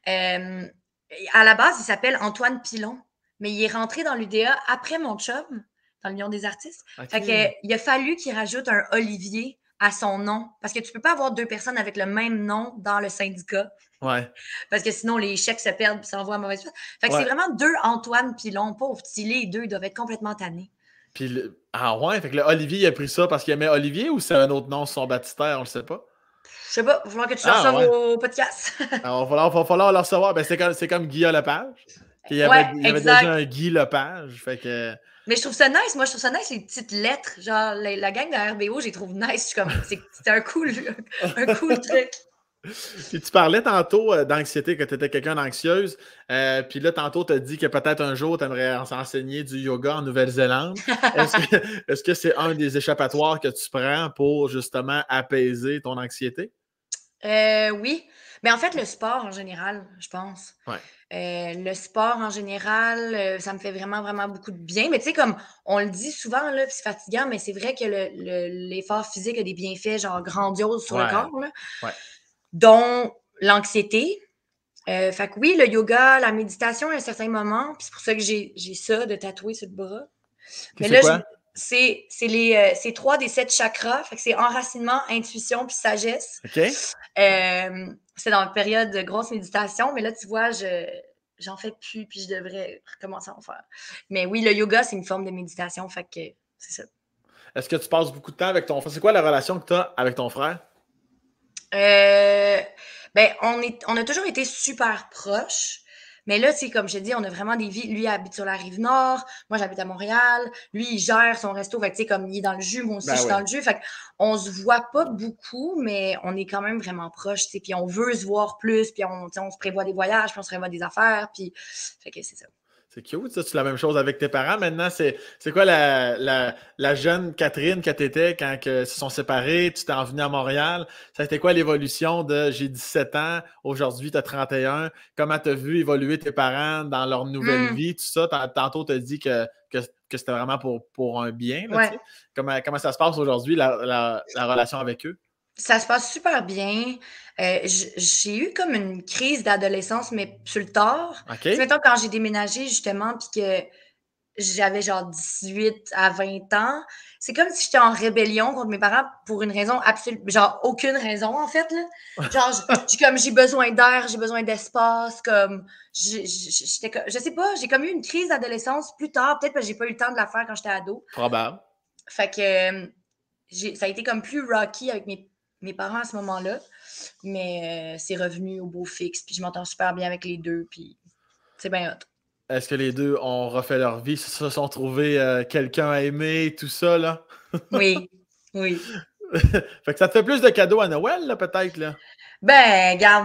À la base, il s'appelle Antoine Pilon, mais il est rentré dans l'UDA après mon chum, dans l'Union des artistes. Okay. Fait qu'il a fallu qu'il rajoute un Olivier à son nom. Parce que tu peux pas avoir 2 personnes avec le même nom dans le syndicat. Ouais. Parce que sinon, les chèques se perdent et s'envoient à mauvaise place. Fait que c'est Ouais. vraiment 2 Antoine Pilon. Pauvre petit, les 2, ils doivent être complètement tannés. Puis, ah ouais, fait que le Olivier, il a pris ça parce qu'il aimait Olivier ou c'est un autre nom sur son baptistère, on le sait pas? Je sais pas, il va falloir que tu le reçoives au podcast. Alors, va falloir le recevoir. Ben, c'est comme Guy Lepage. Ouais, Il y avait exact. déjà un Guy Lepage. Fait que... Mais je trouve ça nice. Moi, je trouve ça nice, les petites lettres. Genre, la gang de RBO, je les trouve nice. Je suis comme, c'est un cool truc. Puis tu parlais tantôt d'anxiété, que tu étais quelqu'un d'anxieuse. Puis là, tantôt, tu as dit que peut-être un jour, tu aimerais enseigner du yoga en Nouvelle-Zélande. Est-ce que c'est un des échappatoires que tu prends pour justement apaiser ton anxiété? Oui. Mais en fait, le sport en général, je pense. Ouais. Le sport en général, ça me fait vraiment, vraiment beaucoup de bien. Mais tu sais, comme on le dit souvent, là, puis c'est fatigant, mais c'est vrai que l'effort physique a des bienfaits genre grandioses sur le corps, là, dont l'anxiété. Fait que oui, le yoga, la méditation à un certain moment, puis c'est pour ça que j'ai ça de tatouer sur le bras. Mais là, c'est 3 des 7 chakras. Fait que c'est enracinement, intuition puis sagesse. OK. C'est dans une période de grosse méditation, mais là, tu vois, j'en fais plus, puis je devrais recommencer à en faire. Mais oui, le yoga, c'est une forme de méditation, fait que c'est ça. Est-ce que tu passes beaucoup de temps avec ton frère? C'est quoi la relation que tu as avec ton frère? Ben, on a toujours été super proches. Mais là, c'est comme je te dis, on a vraiment des vies. Lui habite sur la rive nord, moi j'habite à Montréal. Lui, il gère son resto. Fait que, tu sais, comme il est dans le jus, moi aussi, je suis dans le jus. Fait qu'on se voit pas beaucoup, mais on est quand même vraiment proches, tu sais. Puis on veut se voir plus, puis on se prévoit des voyages, puis on se prévoit des affaires. Puis, fait que c'est ça. C'est cute, ça. Tu la même chose avec tes parents. Maintenant, c'est quoi la jeune Catherine que tu étais quand ils se sont séparés, tu t'es envenue à Montréal? Ça a été quoi l'évolution de j'ai 17 ans, aujourd'hui tu as 31? Comment tu as vu évoluer tes parents dans leur nouvelle vie, tout ça? Tantôt, tu as dit que c'était vraiment pour un bien. Là, ouais. Comment ça se passe aujourd'hui, la relation avec eux? Ça se passe super bien. J'ai eu comme une crise d'adolescence, mais sur le tard. OK. Tu sais, mettons, quand j'ai déménagé, justement, puis que j'avais genre 18 à 20 ans, c'est comme si j'étais en rébellion contre mes parents pour une raison absolue, genre aucune raison, en fait, là. Genre, j'ai besoin d'air, j'ai besoin d'espace, comme, je sais pas, j'ai comme eu une crise d'adolescence plus tard, peut-être parce que j'ai pas eu le temps de la faire quand j'étais ado. Probable. Fait que ça a été comme plus rocky avec mes parents à ce moment-là, mais c'est revenu au beau fixe, puis je m'entends super bien avec les deux, puis c'est bien hot. Est-ce que les deux ont refait leur vie, se sont trouvés quelqu'un à aimer, tout ça, là? Oui, oui. Fait que ça te fait plus de cadeaux à Noël, là, peut-être, là? Ben, garde,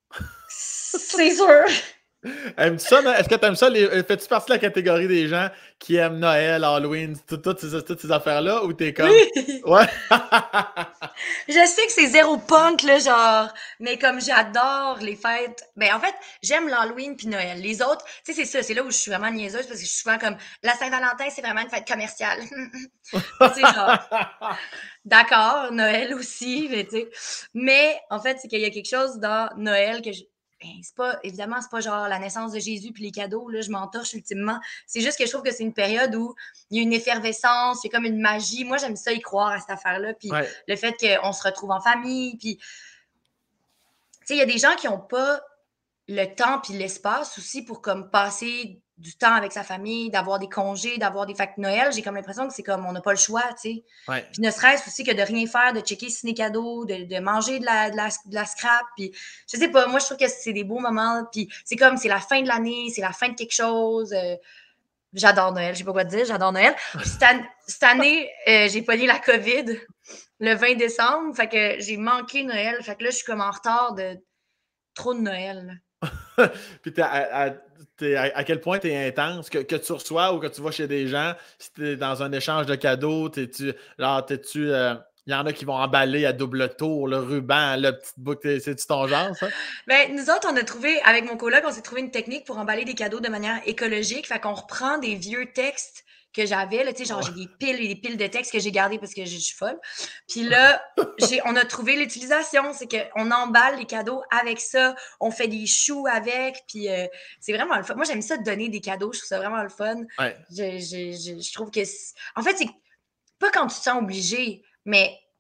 c'est sûr. Aimes-tu ça? Est-ce que t'aimes ça? Fais-tu partie de la catégorie des gens qui aiment Noël, Halloween, toutes ces affaires-là, ou t'es comme... Oui! Ouais! Je sais que c'est zéro punk, là, genre, mais comme j'adore les fêtes, ben en fait, j'aime l'Halloween puis Noël. Les autres, tu sais, c'est ça, c'est là où je suis vraiment niaiseuse parce que je suis souvent comme, la Saint-Valentin, c'est vraiment une fête commerciale. Tu sais, genre, d'accord, Noël aussi, mais tu sais. Mais en fait, c'est qu'il y a quelque chose dans Noël que c'est pas, évidemment, c'est pas genre la naissance de Jésus puis les cadeaux, là, je m'entorche ultimement. C'est juste que je trouve que c'est une période où il y a une effervescence, il y a comme une magie. Moi, j'aime ça y croire à cette affaire-là. Puis le fait qu'on se retrouve en famille, puis tu sais, il y a des gens qui n'ont pas le temps puis l'espace aussi pour comme passer du temps avec sa famille, d'avoir des congés, d'avoir des fêtes de Noël. J'ai comme l'impression que c'est comme on n'a pas le choix, tu sais. Puis ne serait-ce aussi que de rien faire, de checker ciné cadeaux, de manger de la scrap. Puis je sais pas, moi je trouve que c'est des beaux moments. Puis c'est comme c'est la fin de l'année, c'est la fin de quelque chose. J'adore Noël, je sais pas quoi te dire, j'adore Noël. Puis cette année, j'ai pogné la COVID le 20 décembre, fait que j'ai manqué Noël. Fait que là, je suis comme en retard de trop de Noël. Puis à quel point tu es intense, que tu reçois ou que tu vas chez des gens, si tu es dans un échange de cadeaux, il y en a qui vont emballer à double tour, le ruban, le petit boucle, c'est-tu ton genre, ça? Ben, nous autres, on a trouvé, avec mon coloc, on s'est trouvé une technique pour emballer des cadeaux de manière écologique. Fait qu'on reprend des vieux textes que j'avais, là, tu sais, genre, j'ai des piles et des piles de textes que j'ai gardés parce que je suis folle. Puis là, on a trouvé l'utilisation, c'est qu'on emballe les cadeaux avec ça, on fait des choux avec, puis c'est vraiment le fun. Moi, j'aime ça de donner des cadeaux, je trouve ça vraiment le fun. Ouais. Je trouve que, en fait, c'est pas quand tu te sens obligé, mais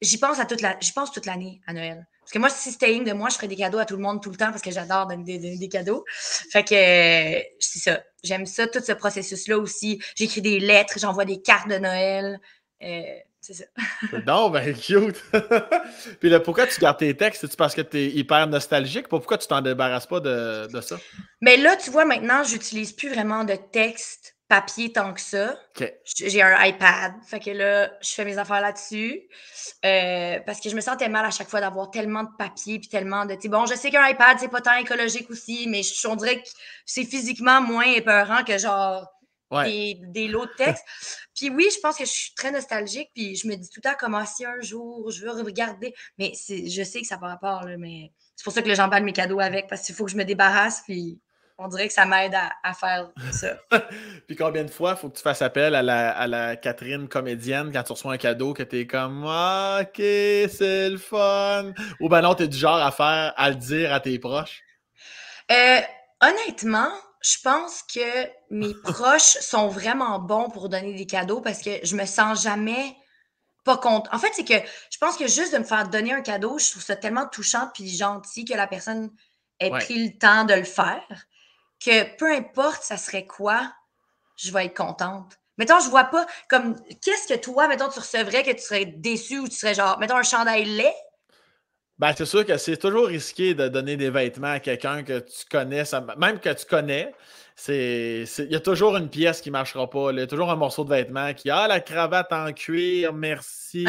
j'y pense j'y pense toute l'année à Noël. Parce que moi, si c'était une de moi, je ferais des cadeaux à tout le monde tout le temps parce que j'adore donner des cadeaux. Fait que c'est ça. J'aime ça, tout ce processus-là aussi. J'écris des lettres, j'envoie des cartes de Noël. C'est ça. Non, ben cute. Puis là, pourquoi tu gardes tes textes? C'est-tu parce que tu es hyper nostalgique? Pourquoi tu t'en débarrasses pas de ça? Mais là, tu vois, maintenant, j'utilise plus vraiment de texte papier tant que ça. OK. J'ai un iPad. Fait que là, je fais mes affaires là-dessus. Parce que je me sentais mal à chaque fois d'avoir tellement de papier puis tellement de. Bon, je sais qu'un iPad, c'est pas tant écologique aussi, mais on dirait que c'est physiquement moins épeurant que genre Ouais. des lots de texte. Puis oui, je pense que je suis très nostalgique. Puis je me dis tout le temps comment si un jour je veux regarder. Mais je sais que ça n'a pas rapport, là, mais c'est pour ça que j'emballe mes cadeaux avec, parce qu'il faut que je me débarrasse. Puis on dirait que ça m'aide à faire ça. Puis combien de fois faut que tu fasses appel à la Catherine comédienne quand tu reçois un cadeau que t'es comme ah, OK, c'est le fun. Ou ben non, t'es du genre à le dire à tes proches. Honnêtement, je pense que mes proches sont vraiment bons pour donner des cadeaux parce que je me sens jamais pas contente. En fait, c'est que je pense que juste de me faire donner un cadeau, je trouve ça tellement touchant puis gentil que la personne ait Ouais. pris le temps de le faire que peu importe ça serait quoi, je vais être contente. Mettons, je vois pas comme qu'est-ce que toi, mettons, tu recevrais que tu serais déçu ou tu serais genre, mettons, un chandail laid. Ben, c'est sûr que c'est toujours risqué de donner des vêtements à quelqu'un que tu connais, même que tu connais. Il y a toujours une pièce qui ne marchera pas. Il y a toujours un morceau de vêtement qui la cravate en cuir, merci.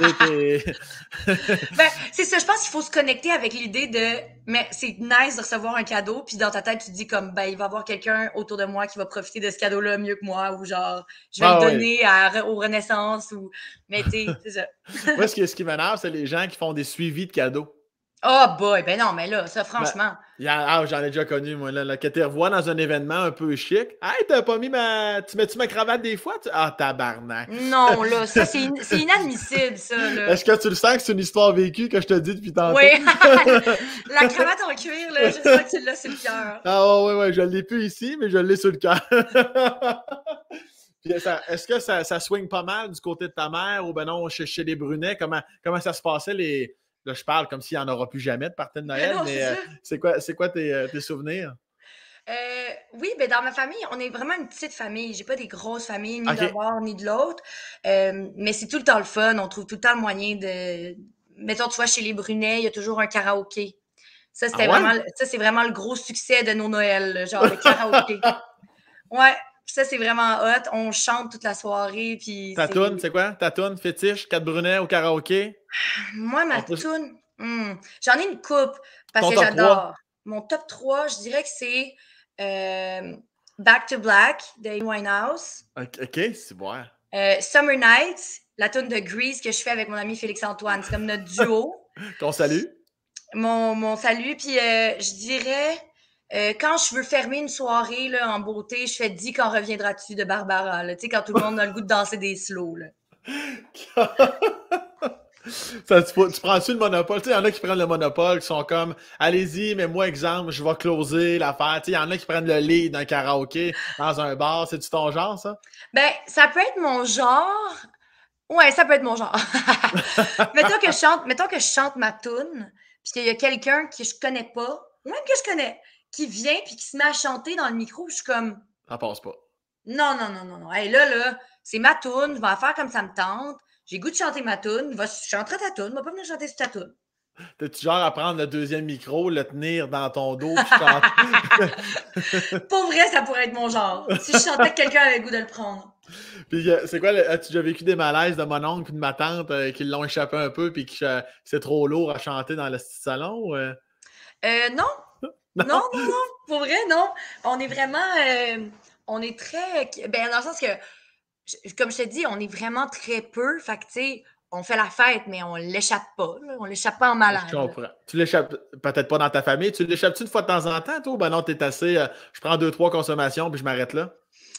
Ben, c'est ça, je pense qu'il faut se connecter avec l'idée de mais c'est nice de recevoir un cadeau, puis dans ta tête, tu te dis comme ben il va y avoir quelqu'un autour de moi qui va profiter de ce cadeau-là mieux que moi, ou genre je vais le donner aux Renaissance, ou mais tu sais, c'est ça. Moi, ce qui m'énerve, c'est les gens qui font des suivis de cadeaux. Oh boy, ben non, mais là, ça, franchement. J'en ai déjà connu, moi, là, que tu revois dans un événement un peu chic. Hey, t'as pas mis Tu mets-tu ma cravate des fois? Ah, tabarnak. Non, là, ça, c'est inadmissible, ça, là. Est-ce que tu le sens que c'est une histoire vécue que je te dis depuis tantôt? Oui. La cravate en cuir, là, je sais que tu l'as sur le cœur. Ah, ouais, je l'ai plus ici, mais je l'ai sur le cœur. Est-ce que ça swing pas mal du côté de ta mère ou ben non, chez les Brunets? Comment ça se passait Là, je parle comme s'il n'y en aura plus jamais de partie de Noël, Non, mais c'est quoi tes souvenirs? Oui, ben dans ma famille, on est vraiment une petite famille. J'ai pas des grosses familles, ni OK. d'un bord, ni de l'autre. Mais c'est tout le temps le fun. On trouve tout le temps le moyen de. Mettons, tu vois, chez les Brunets, il y a toujours un karaoké. Ça, c'est vraiment le gros succès de nos Noëls, là, genre le karaoké. Ouais, ça, c'est vraiment hot. On chante toute la soirée. Puis Ta toune, c'est quoi? Ta toune fétiche, 4 Brunets au karaoké? Moi, ma toune, j'en ai une coupe parce Ton que top j'adore. Mon top 3, je dirais que c'est Back to Black de Amy Winehouse. OK, c'est bon. Summer Nights, la toune de Grease que je fais avec mon ami Félix-Antoine. C'est comme notre duo. Ton salut? Mon salut. Puis je dirais, quand je veux fermer une soirée là, en beauté, je fais « Dis quand reviendras-tu » de Barbara. Tu sais, quand tout le monde a le goût de danser des slows. Là. Tu prends-tu le monopole? Il y en a qui prennent le monopole, qui sont comme allez-y, mais moi, exemple, je vais closer l'affaire. Il y en a qui prennent le lead d'un karaoké dans un bar. C'est-tu ton genre, ça? Ben, ça peut être mon genre. Ouais, ça peut être mon genre. mettons que je chante ma toune, puis qu'il y a quelqu'un que je connais pas, ou même que je connais, qui vient puis qui se met à chanter dans le micro, je suis comme Ça passe pas. non, non, non, non, non. Hey, là, c'est ma toune, je vais la faire comme ça me tente. J'ai goût de chanter ma toune, je chanterai ta toune, va pas venir chanter sur ta toune. T'es-tu genre à prendre le deuxième micro, le tenir dans ton dos, puis chanter? Pour vrai, ça pourrait être mon genre. Si je chantais que quelqu'un avait le goût de le prendre. Puis c'est quoi, as-tu déjà vécu des malaises de mon oncle et de ma tante qui l'ont échappé un peu puis que c'est trop lourd à chanter dans le petit salon? Non. Non, non, non. Pour vrai, non. On est vraiment... on est très... Ben, dans le sens que, comme je te dis, on est vraiment très peu. Fait que, tu sais, on fait la fête, mais on l'échappe pas. Là. On l'échappe pas en malade. Je comprends. Tu l'échappes peut-être pas dans ta famille. Tu l'échappes-tu une fois de temps en temps, toi? Ben non, t'es assez... je prends 2-3 consommations puis je m'arrête là.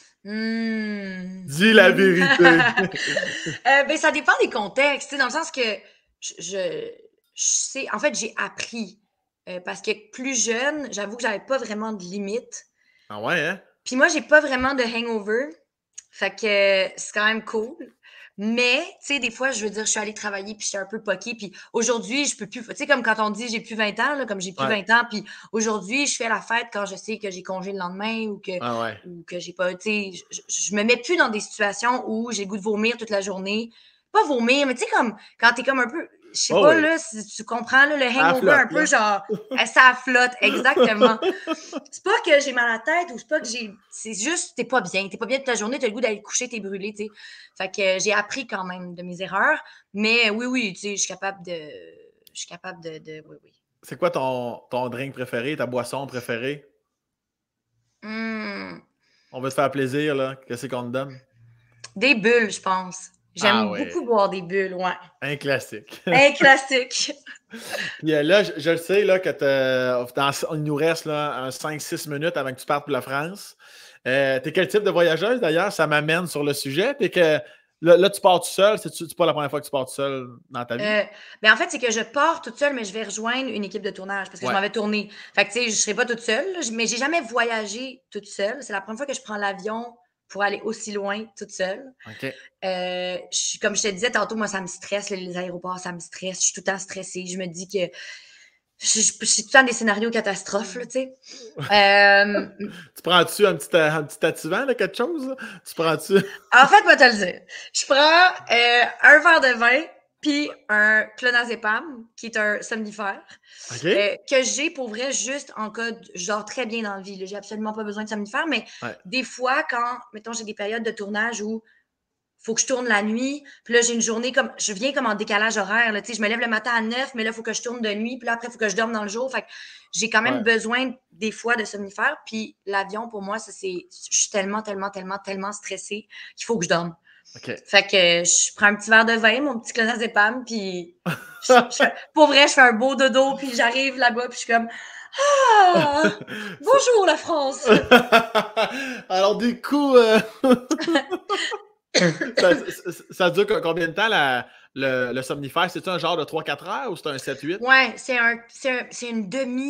Dis la vérité. Ben, ça dépend des contextes, dans le sens que je sais, en fait, j'ai appris. Parce que plus jeune, j'avoue que j'avais pas vraiment de limite. Ah ouais, hein? Puis moi, j'ai pas vraiment de hangover. Fait que c'est quand même cool. Mais, tu sais, des fois, je veux dire, je suis allée travailler puis j'étais un peu poquée. Puis aujourd'hui, je peux plus. Tu sais, comme quand on dit j'ai plus 20 ans, là, comme j'ai plus Ouais. 20 ans. Puis aujourd'hui, je fais la fête quand je sais que j'ai congé le lendemain Ah ouais. ou que j'ai pas. Tu sais, je me mets plus dans des situations où j'ai le goût de vomir toute la journée. Pas vomir, mais tu sais, comme quand t'es comme un peu. Je sais Oh pas, oui. là, si tu comprends, là, le Ça hangover flotte, un peu, là. genre, ça flotte, exactement. C'est pas que j'ai mal à la tête ou c'est pas que j'ai. C'est juste, t'es pas bien. T'es pas bien toute ta journée, t'as le goût d'aller te coucher, t'es brûlé, tu sais. Fait que j'ai appris quand même de mes erreurs. Mais oui, oui, tu sais, je suis capable de. Je suis capable de. Oui, oui. C'est quoi ton drink préféré, ta boisson préférée? Hmm. On veut te faire plaisir, là. Qu'est-ce qu'on te donne? Des bulles, je pense. Ah J'aime ouais. beaucoup boire des bulles, ouais. Un classique. Un classique. Puis là, je le sais là, que il nous reste là, un 5-6 minutes avant que tu partes pour la France. T'es quel type de voyageuse d'ailleurs? Ça m'amène sur le sujet. Là, tu pars tout seul. C'est pas la première fois que tu pars tout seul dans ta vie? Ben en fait, c'est que je pars toute seule, mais je vais rejoindre une équipe de tournage parce que je Ouais. m'en vais tourner. Fait que, tu sais, je serai pas toute seule, là, mais j'ai jamais voyagé toute seule. C'est la première fois que je prends l'avion pour aller aussi loin toute seule. OK. Comme je te disais tantôt, moi, ça me stresse, les aéroports, ça me stresse. Je suis tout le temps stressée. Je me dis que je suis tout le temps des scénarios catastrophes, là, tu sais. Tu prends-tu un petit activant, là, quelque chose? Là? Tu prends-tu? En fait, moi, te le dire. Je prends un verre de vin puis un clonazepam, qui est un somnifère, OK? que j'ai pour vrai juste en cas genre très bien dans la vie. J'ai absolument pas besoin de somnifère, mais Ouais. des fois, quand, mettons, j'ai des périodes de tournage où faut que je tourne la nuit. Puis là, j'ai une journée comme. Je viens comme en décalage horaire. Là, je me lève le matin à 9, mais là, il faut que je tourne de nuit. Puis là, après, il faut que je dorme dans le jour. Fait que j'ai quand même Ouais. besoin des fois de somnifères. Puis l'avion, pour moi, ça, c'est. Je suis tellement, tellement, tellement, tellement stressée qu'il faut que je dorme. OK. Fait que je prends un petit verre de vin, mon petit clonazepam, puis pour vrai, je fais un beau dodo, puis j'arrive là-bas, puis je suis comme ah! Bonjour la France! Alors, du coup, ça dure combien de temps le somnifère? C'est-tu un genre de 3-4 heures ou c'est un 7-8? Ouais, c'est une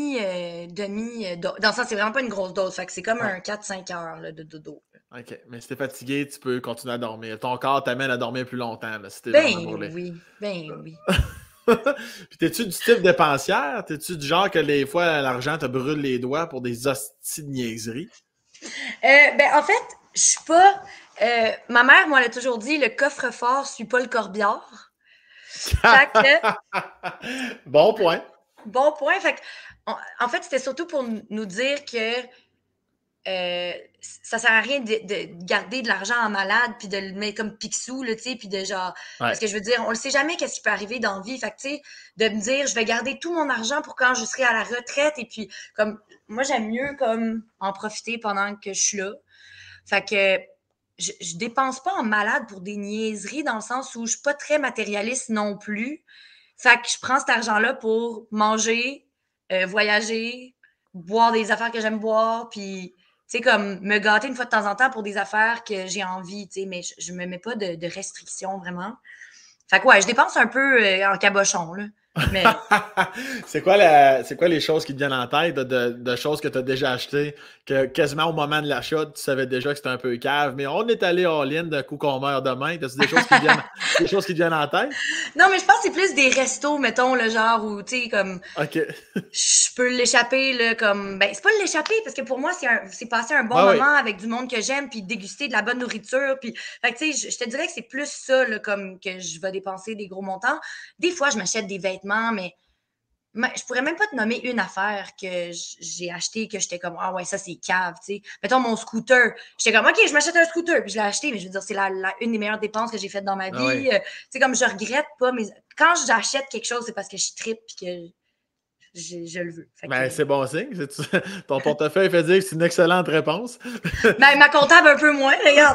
dans ça, c'est vraiment pas une grosse dose. Fait que c'est comme Ouais. un 4-5 heures là, de dodo. OK. Mais si t'es fatigué, tu peux continuer à dormir. Ton corps t'amène à dormir plus longtemps, là, si t'es vraiment Ben brûlé. oui, ben oui. Puis t'es-tu du type dépensière? T'es-tu du genre que des fois, l'argent te brûle les doigts pour des hosties de niaiseries? Ben en fait, je suis pas. Ma mère, moi, elle a toujours dit le coffre-fort suit pas le corbillard. Fait que, Bon point. bon point. Fait que, en fait, c'était surtout pour nous dire que ça sert à rien de garder de l'argent en malade puis de le mettre comme Picsou, là, tu sais, puis de genre. Ouais. Parce que je veux dire, on le sait jamais qu'est-ce qui peut arriver dans la vie. Fait que, tu sais, de me dire, je vais garder tout mon argent pour quand je serai à la retraite. Et puis, comme, moi, j'aime mieux, comme, en profiter pendant que je suis là. Fait que, je dépense pas en malade pour des niaiseries dans le sens où je suis pas très matérialiste non plus. Fait que je prends cet argent-là pour manger, voyager, boire des affaires que j'aime boire, puis tu sais, comme me gâter une fois de temps en temps pour des affaires que j'ai envie, tu sais, mais je me mets pas de restrictions vraiment. Fait que ouais, je dépense un peu en cabochon, là. Mais C'est quoi les choses qui te viennent en tête de choses que tu as déjà achetées, que quasiment au moment de l'achat, tu savais déjà que c'était un peu cave, mais on est allé all-in d'un coup qu'on meurt demain. T'as-tu des choses qui te viennent en tête? non, mais je pense que c'est plus des restos, mettons, le genre où, tu sais, comme OK. je peux l'échapper, là, comme. Ben, c'est pas l'échapper, parce que pour moi, c'est passer un bon Ah oui. moment avec du monde que j'aime, puis déguster de la bonne nourriture. Puis, fait que, tu sais, je te dirais que c'est plus ça, là, comme que je vais dépenser des gros montants. Des fois, je m'achète des vêtements, mais je pourrais même pas te nommer une affaire que j'ai acheté que j'étais comme ah ouais ça c'est cave, tu sais. Mettons mon scooter, j'étais comme ok je m'achète un scooter puis je l'ai acheté, mais je veux dire c'est une des meilleures dépenses que j'ai faites dans ma vie. Ah oui. Tu sais comme je regrette pas, mais quand j'achète quelque chose c'est parce que je trippe puis que je le veux. Fait Ben, que, c'est bon signe. Ton portefeuille fait dire que c'est une excellente réponse. ben, ma comptable un peu moins, regarde.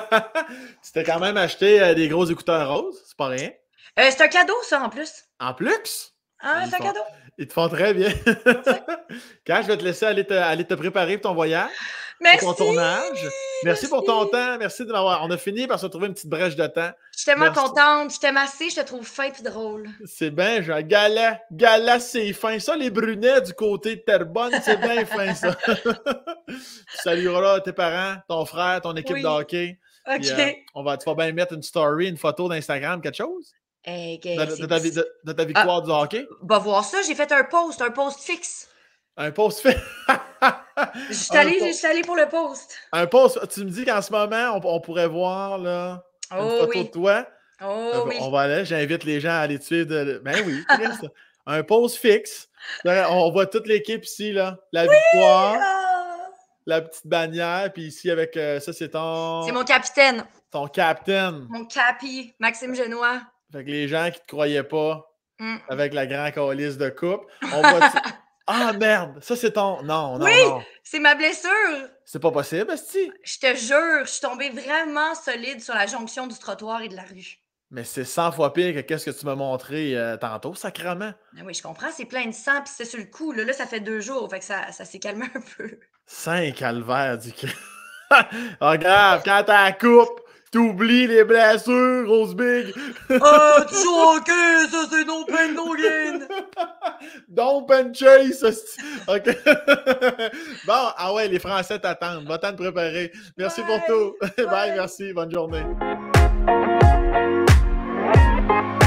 Tu t'es quand même acheté des gros écouteurs roses, c'est pas rien. C'est un cadeau ça en plus. En plus? Ah c'est un cadeau. Ils te font très bien. Quand je vais te laisser aller te préparer pour ton voyage, Merci. pour ton tournage. Merci pour ton temps. Merci de m'avoir. On a fini par se trouver une petite brèche de temps. Je suis tellement Merci. contente. Je t'aime assez. Je te trouve fin et drôle. C'est bien, genre, gala, c'est fin. Ça, les brunets du côté de Terrebonne, c'est bien fin, ça. Tu salueras tes parents, ton frère, ton équipe Oui. de hockey. Puis, OK. tu vas bien mettre une story, une photo d'Instagram, quelque chose? De ta victoire du hockey? Va voir ça, j'ai fait un post fixe. Un post fait. Je suis allée pour le post. Un post. Tu me dis qu'en ce moment, on pourrait voir là, une photo de toi. Oh oui. On va aller, j'invite les gens à aller te suivre. Ben oui, Chris. Un post fixe. On voit toute l'équipe ici, là. La victoire, la petite bannière, puis ici avec ça, c'est ton. C'est mon capitaine. Ton capitaine. Mon capi, Maxime Genois. Fait que les gens qui te croyaient pas avec la grande calice de coupe, on voit. Ah merde, ça c'est ton. Non, non, oui, non. C'est ma blessure. C'est pas possible, esti. Je te jure, je suis tombée vraiment solide sur la jonction du trottoir et de la rue. Mais c'est 100 fois pire que qu'est-ce que tu m'as montré tantôt, sacrément. Ben oui, je comprends, c'est plein de sang, puis c'est sur le coup. Là, ça fait 2 jours, fait que ça s'est calmé un peu. Saint calvaire du cul. Regarde, quand t'as la coupe, t'oublies les blessures, Rose Big. Ah, tu joues ok, ça c'est no pain, no gain. Don't pen chase. OK. Bon, ah ouais, les Français t'attendent. Va t'en te préparer. Merci pour tout. Bye, merci. Bonne journée.